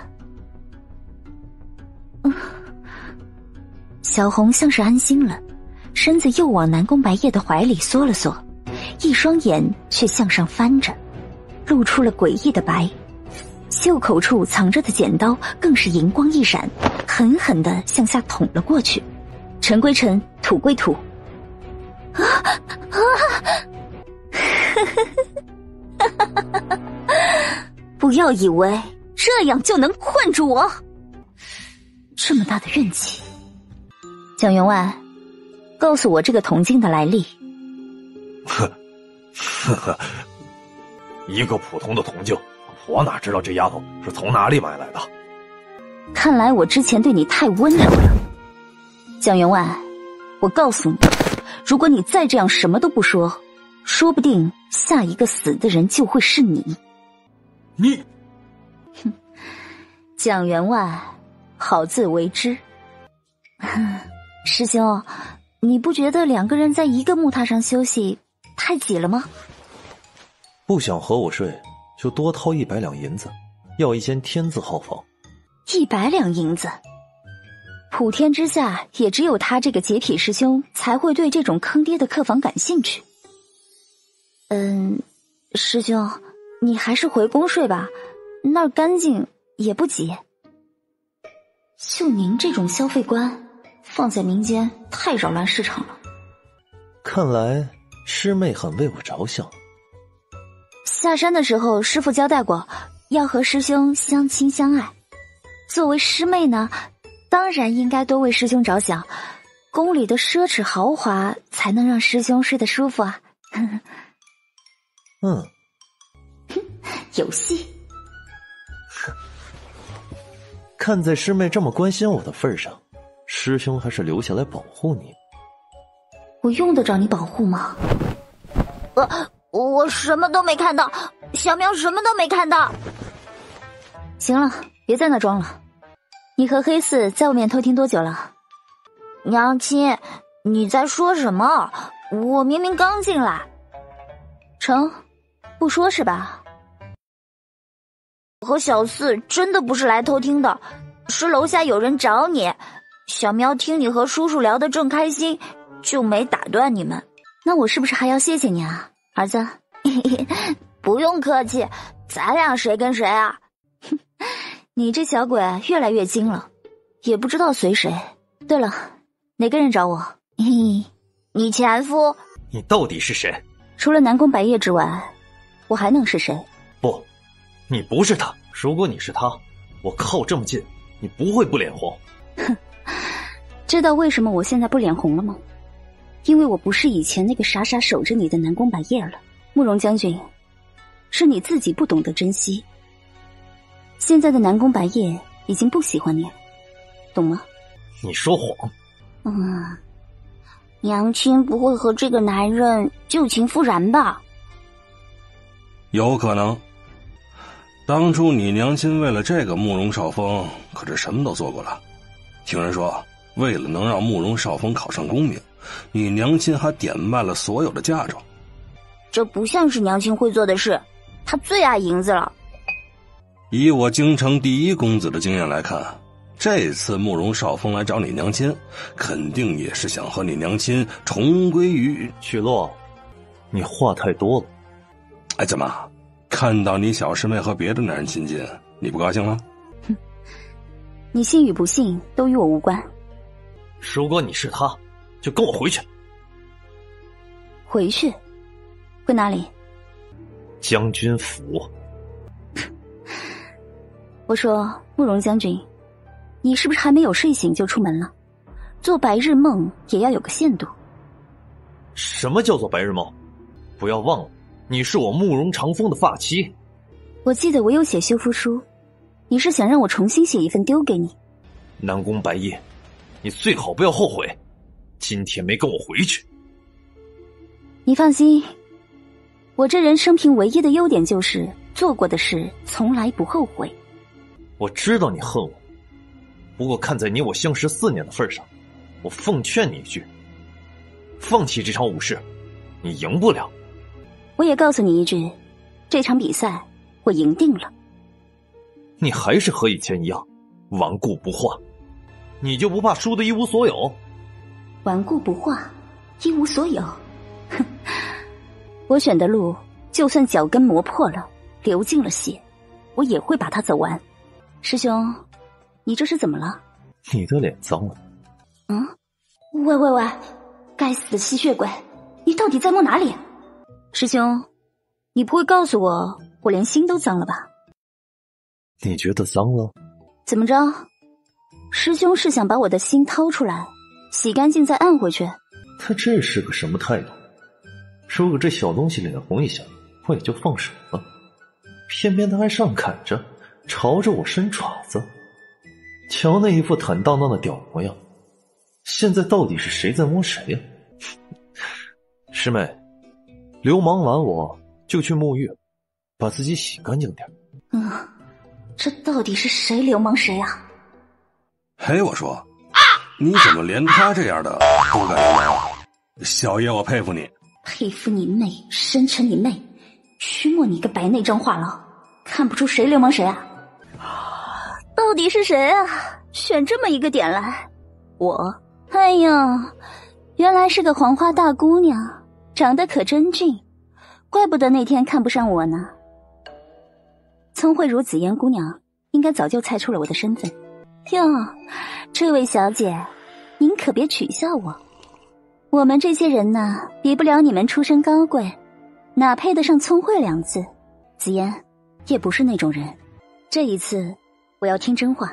嗯，小红像是安心了，身子又往南宫百叶的怀里缩了缩，一双眼却向上翻着，露出了诡异的白。袖口处藏着的剪刀更是银光一闪，狠狠地向下捅了过去。尘归尘，土归土。啊啊！不要以为这样就能困住我，这么大的运气。蒋员外，告诉我这个铜镜的来历。 呵呵呵，一个普通的铜镜，我哪知道这丫头是从哪里买来的？ 看来我之前对你太温柔了。蒋员外，我告诉你，如果你再这样什么都不说，说不定下一个死的人就会是你。 你， 哼，蒋员外，好自为之。师兄，你不觉得两个人在一个木榻上休息太挤了吗？ 不想和我睡，就多掏一百两银子，要一间天字号房。 一百两银子，普天之下也只有他这个洁癖师兄才会对这种坑爹的客房感兴趣。嗯，师兄，你还是回宫睡吧， 那儿干净也不急。就您这种消费观，放在民间太扰乱市场了。 看来师妹很为我着想。 下山的时候，师父交代过，要和师兄相亲相爱。作为师妹呢，当然应该多为师兄着想。宫里的奢侈豪华，才能让师兄睡得舒服啊。 嗯， 有戏。 看在师妹这么关心我的份上，师兄还是留下来保护你。 我用得着你保护吗？ 我我什么都没看到，小苗什么都没看到。 行了，别在那装了。你和黑四在外面偷听多久了？ 娘亲，你在说什么？我明明刚进来。 成，不说是吧？ 我和小四真的不是来偷听的，是楼下有人找你。小喵听你和叔叔聊得正开心，就没打断你们。 那我是不是还要谢谢你啊，儿子？ 不用客气，咱俩谁跟谁啊？ 你这小鬼越来越精了，也不知道随谁。对了，哪个人找我？ 你前夫。 你到底是谁？ 除了南宫白夜之外，我还能是谁？ 不，你不是他。如果你是他，我靠这么近，你不会不脸红。 哼，知道为什么我现在不脸红了吗？因为我不是以前那个傻傻守着你的南宫白夜了。慕容将军，是你自己不懂得珍惜。现在的南宫白夜已经不喜欢你了，懂吗？ 你说谎。 嗯，娘亲不会和这个男人旧情复燃吧？ 有可能。当初你娘亲为了这个慕容少峰，可是什么都做过了。听人说，为了能让慕容少峰考上功名，你娘亲还典卖了所有的嫁妆。 这不像是娘亲会做的事，她最爱银子了。 以我京城第一公子的经验来看，这次慕容少峰来找你娘亲，肯定也是想和你娘亲重归于许洛。你话太多了。 哎，怎么看到你小师妹和别的男人亲近，你不高兴了？ 哼，你信与不信都与我无关。 如果你是他，就跟我回去。 回去？回哪里？ 将军府。 我说，慕容将军，你是不是还没有睡醒就出门了？做白日梦也要有个限度。 什么叫做白日梦？不要忘了，你是我慕容长风的发妻。 我记得我有写休夫书，你是想让我重新写一份丢给你？ 南宫白夜，你最好不要后悔，今天没跟我回去。 你放心，我这人生平唯一的优点就是做过的事从来不后悔。 我知道你恨我，不过看在你我相识四年的份上，我奉劝你一句，放弃这场武士，你赢不了。 我也告诉你一句，这场比赛我赢定了。 你还是和以前一样顽固不化，你就不怕输得一无所有？ 顽固不化，一无所有。哼，我选的路，就算脚跟磨破了，流尽了血，我也会把它走完。师兄，你这是怎么了？ 你的脸脏了。 嗯？喂喂喂，该死的吸血鬼，你到底在摸哪里？师兄，你不会告诉我，我连心都脏了吧？ 你觉得脏了？ 怎么着？师兄是想把我的心掏出来，洗干净再按回去？ 他这是个什么态度？如果这小东西脸红一下，我也就放手了。偏偏他还上赶着，朝着我伸爪子。瞧那一副坦荡荡的屌模样，现在到底是谁在摸谁呀？师妹，流氓完我就去沐浴，把自己洗干净点。 嗯，这到底是谁流氓谁啊？ 嘿，我说，你怎么连他这样的都敢流氓？小爷我佩服你。 佩服你妹，深沉你妹，屈没你个白内障话痨，看不出谁流氓谁啊？到底是谁啊？选这么一个点来？我？哎呀，原来是个黄花大姑娘，长得可真俊，怪不得那天看不上我呢。 聪慧如紫嫣姑娘应该早就猜出了我的身份。哟，这位小姐，您可别取笑我。我们这些人呢，比不了你们出身高贵，哪配得上聪慧两字？紫嫣也不是那种人。这一次，我要听真话。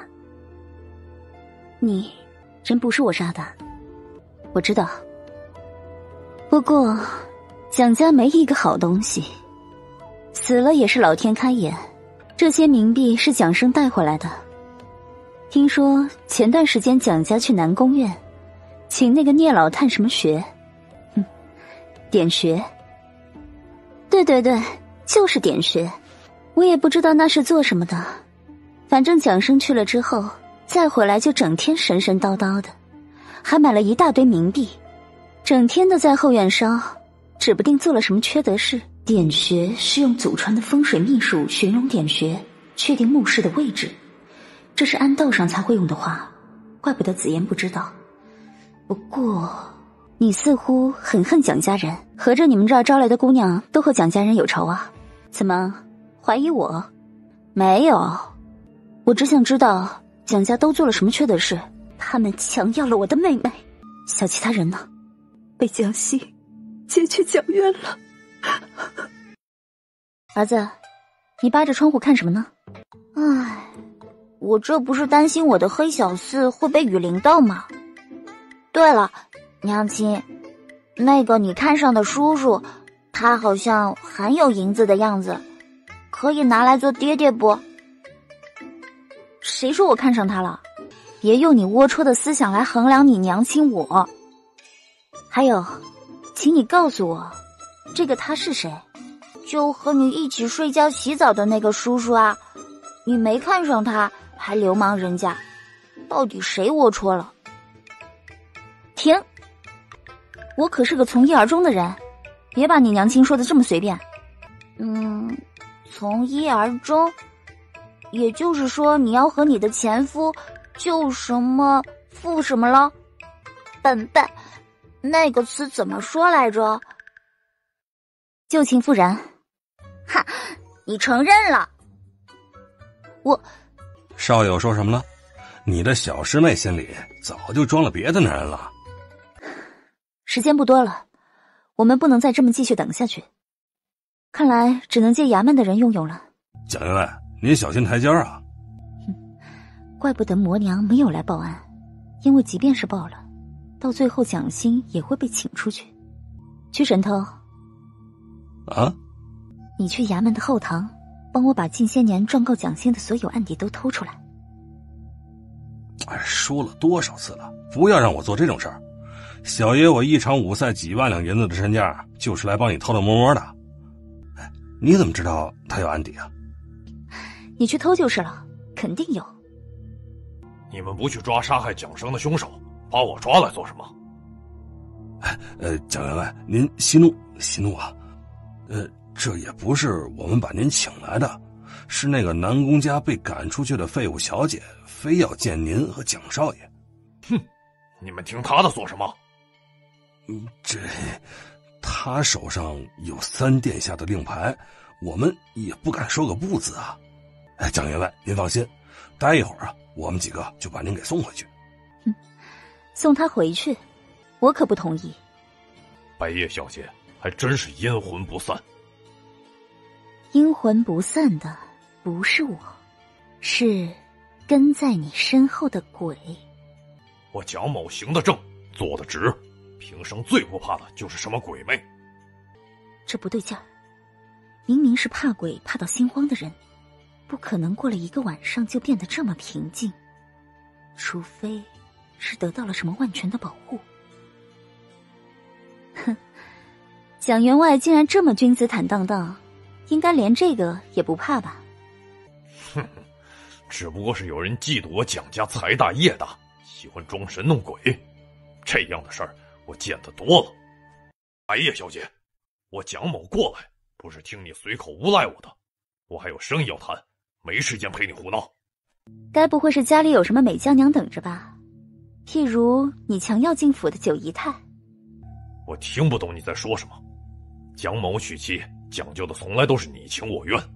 你，人不是我杀的，我知道。不过，蒋家没一个好东西，死了也是老天开眼。这些冥币是蒋生带回来的。听说前段时间蒋家去南宫院，请那个聂老探什么穴？哼，点穴。对对对，就是点穴。我也不知道那是做什么的，反正蒋生去了之后，再回来就整天神神叨叨的，还买了一大堆冥币，整天的在后院烧，指不定做了什么缺德事。点穴是用祖传的风水秘术寻龙点穴，确定墓室的位置，这是安道上才会用的话，怪不得紫嫣不知道。不过你似乎很恨蒋家人，合着你们这儿招来的姑娘都和蒋家人有仇啊？怎么怀疑我？没有，我只想知道蒋家都做了什么缺德事。他们强要了我的妹妹，小其他人呢？被蒋熙接去蒋院了。儿子，你扒着窗户看什么呢？ 唉，我这不是担心我的黑小四会被雨淋到吗？对了，娘亲，那个你看上的叔叔，他好像很有银子的样子，可以拿来做爹爹不？ 谁说我看上他了？别用你龌龊的思想来衡量你娘亲我。还有，请你告诉我，这个他是谁？ 就和你一起睡觉洗澡的那个叔叔啊，你没看上他，还流氓人家，到底谁龌龊了？ 停！我可是个从一而终的人，别把你娘亲说的这么随便。 嗯，从一而终，也就是说你要和你的前夫就什么负什么了？笨笨，那个词怎么说来着？ 旧情复燃。 哈，你承认了？ 我少友说什么了？你的小师妹心里早就装了别的男人了。 时间不多了，我们不能再这么继续等下去。看来只能借衙门的人用用了。 蒋员外，您小心台阶啊！ 哼，怪不得魔娘没有来报案，因为即便是报了，到最后蒋欣也会被请出去。屈神偷。 啊？ 你去衙门的后堂，帮我把近些年状告蒋欣的所有案底都偷出来。 哎，说了多少次了，不要让我做这种事儿。小爷我一场武赛几万两银子的身价，就是来帮你偷偷摸摸的。哎，你怎么知道他有案底啊？ 你去偷就是了，肯定有。 你们不去抓杀害蒋生的凶手，把我抓来做什么？ 哎，呃，蒋员外，您息怒，息怒啊。呃，这也不是我们把您请来的，是那个南宫家被赶出去的废物小姐，非要见您和蒋少爷。 哼，你们听他的做什么？ 嗯，这他手上有三殿下的令牌，我们也不敢说个不字啊。哎，蒋员外，您放心，待一会儿啊，我们几个就把您给送回去。 哼，送他回去，我可不同意。 白夜小姐还真是阴魂不散。 阴魂不散的不是我，是跟在你身后的鬼。 我蒋某行得正，坐得直，平生最不怕的就是什么鬼魅。 这不对劲儿，明明是怕鬼怕到心慌的人，不可能过了一个晚上就变得这么平静，除非是得到了什么万全的保护。哼，蒋员外竟然这么君子坦荡荡，应该连这个也不怕吧？ 哼，只不过是有人嫉妒我蒋家财大业大，喜欢装神弄鬼，这样的事儿我见得多了。白夜小姐，我蒋某过来不是听你随口诬赖我的，我还有生意要谈，没时间陪你胡闹。 该不会是家里有什么美娇娘等着吧？譬如你强要进府的九姨太。 我听不懂你在说什么。蒋某娶妻讲究的从来都是你情我愿，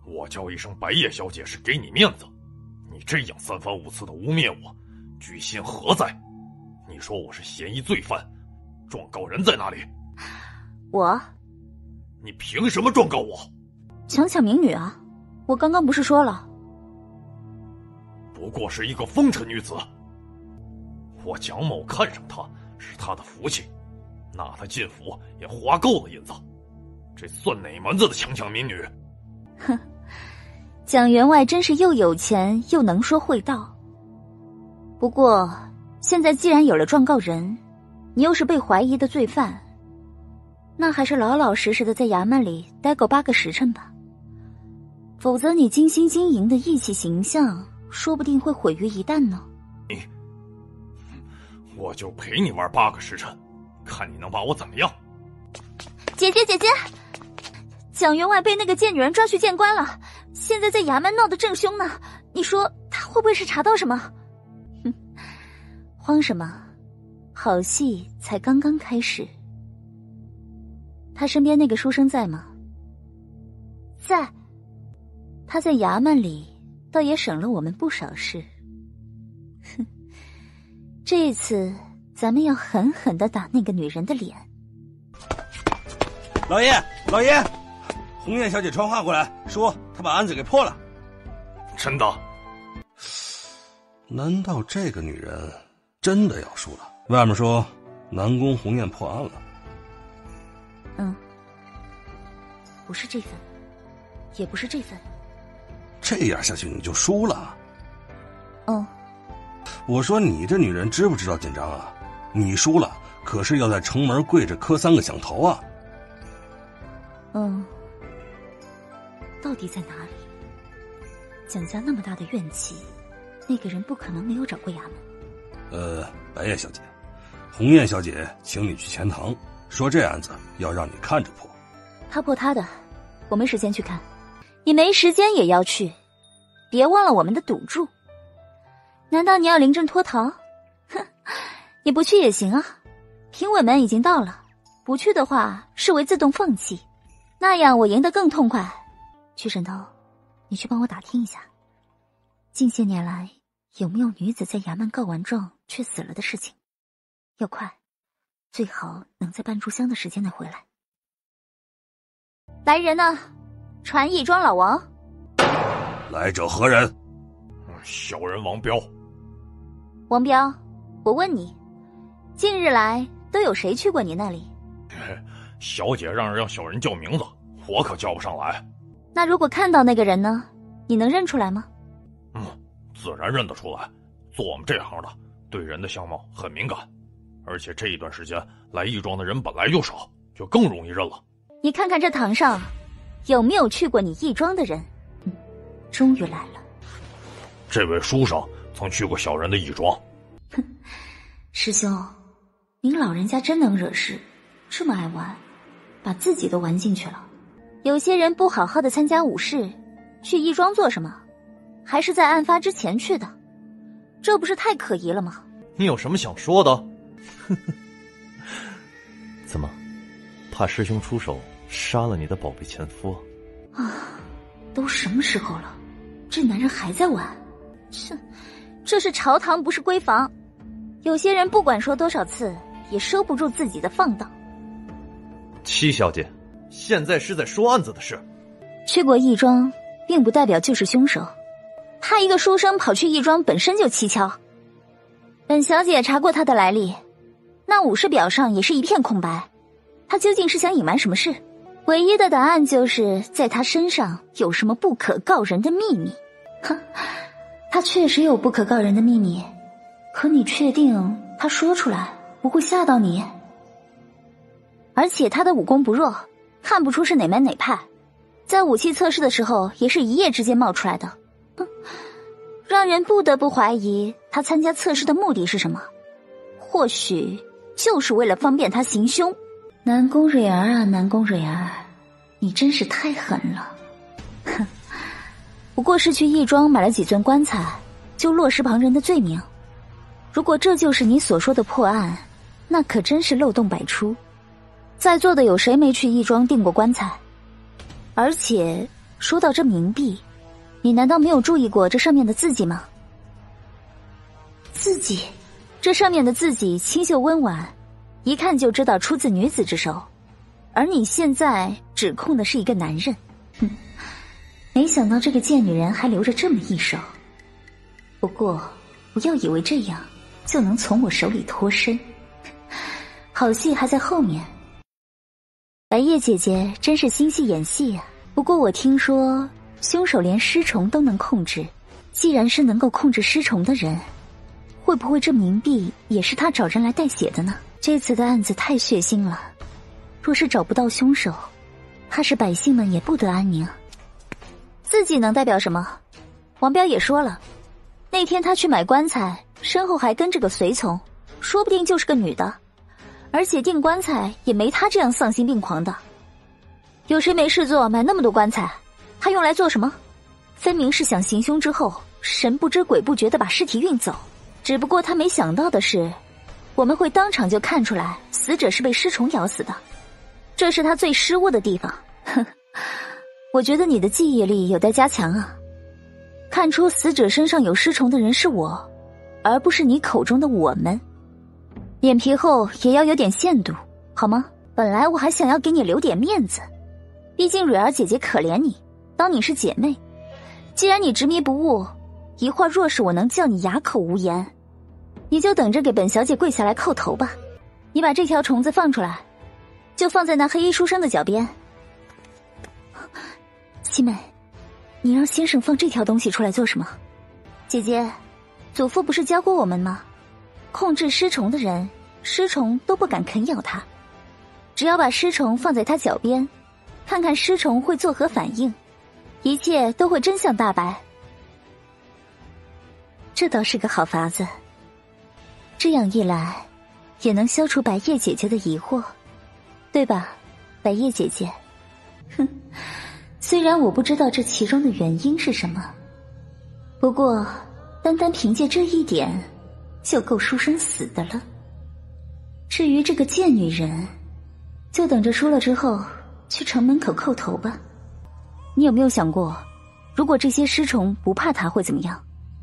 我叫一声白夜小姐是给你面子，你这样三番五次的污蔑我，居心何在？你说我是嫌疑罪犯，状告人在哪里？ 我？ 你凭什么状告我？ 强抢民女啊！我刚刚不是说了？ 不过是一个风尘女子，我蒋某看上她是她的福气，纳她进府也花够了银子，这算哪门子的强抢民女？ 哼，蒋员外真是又有钱又能说会道。不过现在既然有了状告人，你又是被怀疑的罪犯，那还是老老实实的在衙门里待够八个时辰吧，否则你精心经营的义气形象说不定会毁于一旦呢。 你，我就陪你玩八个时辰，看你能把我怎么样。 姐姐姐姐，蒋员外被那个贱女人抓去见官了，现在在衙门闹得正凶呢，你说他会不会是查到什么？哼，慌什么？好戏才刚刚开始。他身边那个书生在吗？在。他在衙门里倒也省了我们不少事。哼，这次咱们要狠狠地打那个女人的脸。 老爷，老爷，红艳小姐传话过来，说她把案子给破了。 真的？ 难道这个女人真的要输了？外面说南宫红艳破案了。 嗯，不是这份，也不是这份。 这样下去你就输了。 嗯， 我说你这女人知不知道紧张啊？你输了，可是要在城门跪着磕三个响头啊。 嗯，到底在哪里？蒋家那么大的怨气，那个人不可能没有找过衙门。 呃，白夜小姐，红艳小姐请你去钱塘，说这案子要让你看着破。 他破他的，我没时间去看。你没时间也要去，别忘了我们的赌注。难道你要临阵脱逃？哼，你不去也行啊。评委们已经到了，不去的话视为自动放弃，那样我赢得更痛快。曲神头，你去帮我打听一下，近些年来有没有女子在衙门告完状却死了的事情？要快，最好能在半炷香的时间内回来。来人呢？传义庄老王。 来者何人？ 小人王彪。 王彪，我问你，近日来都有谁去过你那里？ 小姐让人让小人叫名字，我可叫不上来。 那如果看到那个人呢，你能认出来吗？ 嗯，自然认得出来。做我们这行的，对人的相貌很敏感，而且这一段时间来义庄的人本来就少，就更容易认了。 你看看这堂上有没有去过你义庄的人？嗯，终于来了。 这位书生曾去过小人的义庄。 哼，师兄，您老人家真能惹事，这么爱玩，把自己都玩进去了。有些人不好好的参加武士，去义庄做什么？还是在案发之前去的，这不是太可疑了吗？ 你有什么想说的？怎么，怕师兄出手杀了你的宝贝前夫？ 啊，都什么时候了，这男人还在玩？切，这是朝堂，不是闺房。有些人不管说多少次，也收不住自己的放荡。 七小姐，现在是在说案子的事。 去过义庄，并不代表就是凶手。他一个书生跑去义庄，本身就蹊跷。本小姐查过他的来历，那武士表上也是一片空白。他究竟是想隐瞒什么事？唯一的答案就是在他身上有什么不可告人的秘密。哼，他确实有不可告人的秘密，可你确定他说出来不会吓到你？而且他的武功不弱，看不出是哪门哪派，在武器测试的时候也是一夜之间冒出来的。哼，让人不得不怀疑他参加测试的目的是什么，或许就是为了方便他行凶。南宫蕊儿啊，南宫蕊儿，你真是太狠了。哼，不过是去义庄买了几尊棺材，就落实旁人的罪名。如果这就是你所说的破案，那可真是漏洞百出。在座的有谁没去义庄订过棺材？而且说到这冥币，你难道没有注意过这上面的字迹吗？字迹？这上面的字迹清秀温婉，一看就知道出自女子之手。而你现在指控的是一个男人，哼，没想到这个贱女人还留着这么一手。不过，不要以为这样就能从我手里脱身，好戏还在后面。白夜姐姐真是心细演戏啊！不过我听说凶手连尸虫都能控制，既然是能够控制尸虫的人，会不会这冥币也是他找人来代写的呢？这次的案子太血腥了，若是找不到凶手，怕是百姓们也不得安宁。自己能代表什么？王彪也说了，那天他去买棺材，身后还跟着个随从，说不定就是个女的。而且订棺材也没他这样丧心病狂的。有谁没事做买那么多棺材？他用来做什么？分明是想行凶之后神不知鬼不觉地把尸体运走。只不过他没想到的是，我们会当场就看出来死者是被尸虫咬死的，这是他最失误的地方。哼，我觉得你的记忆力有待加强啊。看出死者身上有尸虫的人是我，而不是你口中的我们。脸皮厚也要有点限度，好吗？本来我还想要给你留点面子，毕竟蕊儿姐姐可怜你，当你是姐妹。既然你执迷不悟，一会儿若是我能叫你哑口无言，你就等着给本小姐跪下来叩头吧。你把这条虫子放出来，就放在那黑衣书生的脚边。七妹，你让先生放这条东西出来做什么？姐姐，祖父不是教过我们吗？控制尸虫的人，尸虫都不敢啃咬他。只要把尸虫放在他脚边，看看尸虫会作何反应，一切都会真相大白。这倒是个好法子，这样一来，也能消除白夜姐姐的疑惑，对吧，白夜姐姐？哼，虽然我不知道这其中的原因是什么，不过单单凭借这一点就够书生死的了。至于这个贱女人，就等着输了之后去城门口叩头吧。你有没有想过，如果这些尸虫不怕她会怎么样？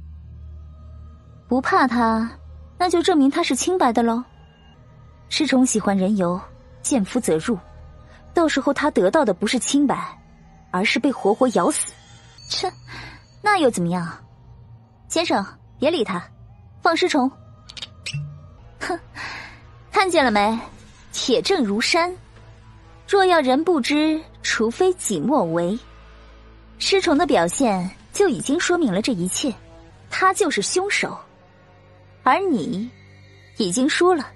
不怕她，那就证明她是清白的咯。尸虫喜欢人油，见夫则入，到时候她得到的不是清白，而是被活活咬死。切，那又怎么样？先生，别理他，放尸虫。哼，看见了没？铁证如山。若要人不知，除非己莫为。尸虫的表现就已经说明了这一切，他就是凶手，而你已经输了。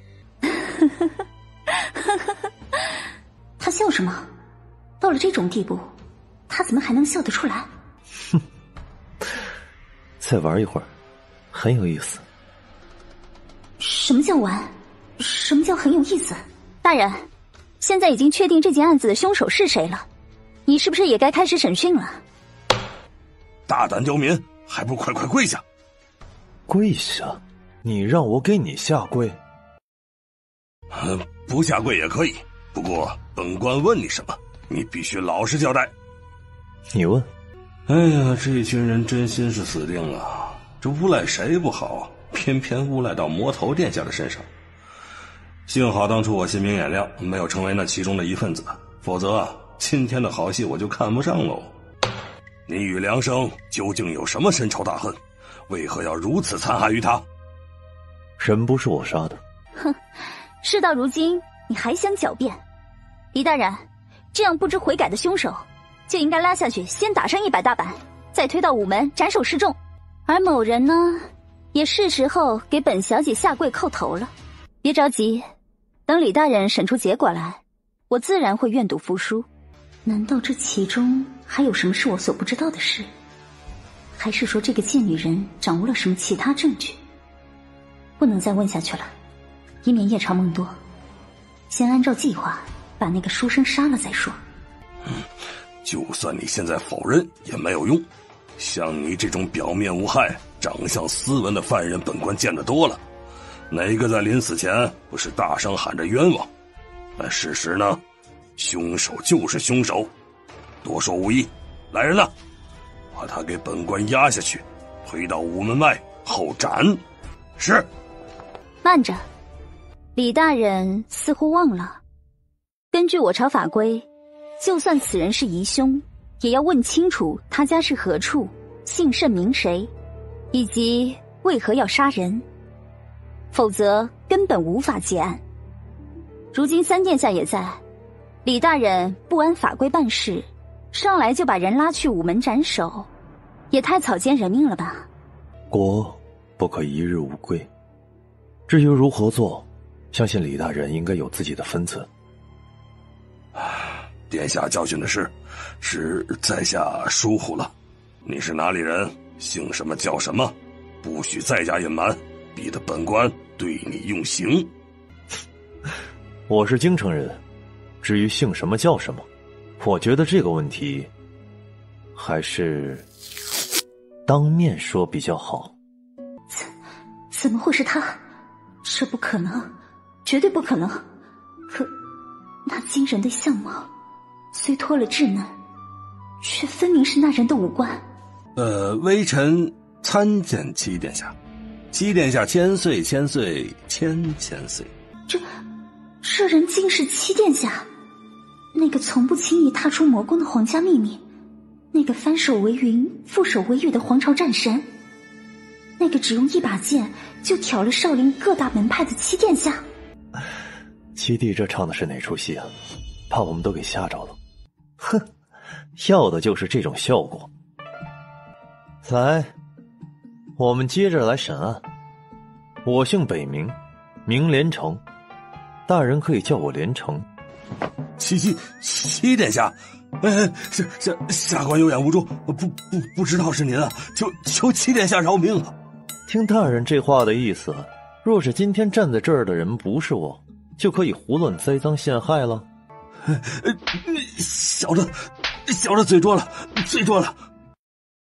他笑什么？到了这种地步，他怎么还能笑得出来？ 哼，再玩一会儿，很有意思。 什么叫玩？什么叫很有意思？大人，现在已经确定这件案子的凶手是谁了，你是不是也该开始审讯了？ 大胆刁民，还不快快跪下！ 跪下？你让我给你下跪？ 嗯，不下跪也可以，不过本官问你什么，你必须老实交代。 你问。 哎呀，这群人真心是死定了，这诬赖谁不好，偏偏诬赖到魔头殿下的身上。幸好当初我心明眼亮，没有成为那其中的一份子，否则今天的好戏我就看不上喽。 你与梁生究竟有什么深仇大恨？为何要如此残害于他？ 人不是我杀的。 哼，事到如今你还想狡辩？李大人，这样不知悔改的凶手就应该拉下去，先打上一百大板，再推到午门斩首示众。而某人呢，也是时候给本小姐下跪叩头了。别着急，等李大人审出结果来，我自然会愿赌服输。难道这其中还有什么是我所不知道的事？还是说这个贱女人掌握了什么其他证据？不能再问下去了，以免夜长梦多。先按照计划把那个书生杀了再说。 嗯，就算你现在否认也没有用，像你这种表面无害、长相斯文的犯人，本官见得多了。哪个在临死前不是大声喊着冤枉？但事实呢？凶手就是凶手，多说无益， 来人呐，把他给本官押下去，推到午门外后斩。是。 慢着，李大人似乎忘了，根据我朝法规，就算此人是疑凶，也要问清楚他家是何处，姓甚名谁，以及为何要杀人，否则根本无法结案。如今三殿下也在，李大人不按法规办事，上来就把人拉去午门斩首，也太草菅人命了吧。 国不可一日无归，至于如何做，相信李大人应该有自己的分寸。 殿下教训的是，是在下疏忽了。你是哪里人？姓什么叫什么？不许再加隐瞒，逼得本官对你用刑。 我是京城人，至于姓什么叫什么，我觉得这个问题还是当面说比较好。 怎怎么会是他？这不可能，绝对不可能。可那惊人的相貌，虽脱了稚嫩，却分明是那人的五官。 呃，微臣参见七殿下。七殿下千岁千岁千千岁。 这这人竟是七殿下，那个从不轻易踏出魔宫的皇家秘密，那个翻手为云覆手为雨的皇朝战神，那个只用一把剑就挑了少林各大门派的七殿下。 七弟这唱的是哪出戏啊？把我们都给吓着了。哼，要的就是这种效果。来，我们接着来审案。我姓北冥，名连城，大人可以叫我连城。 七七七殿下，哎，下下下官有眼无珠，不不不知道是您啊，求求七殿下饶命啊！ 听大人这话的意思，若是今天站在这儿的人不是我，就可以胡乱栽赃陷害了。 小的，小的嘴拙了，嘴拙了。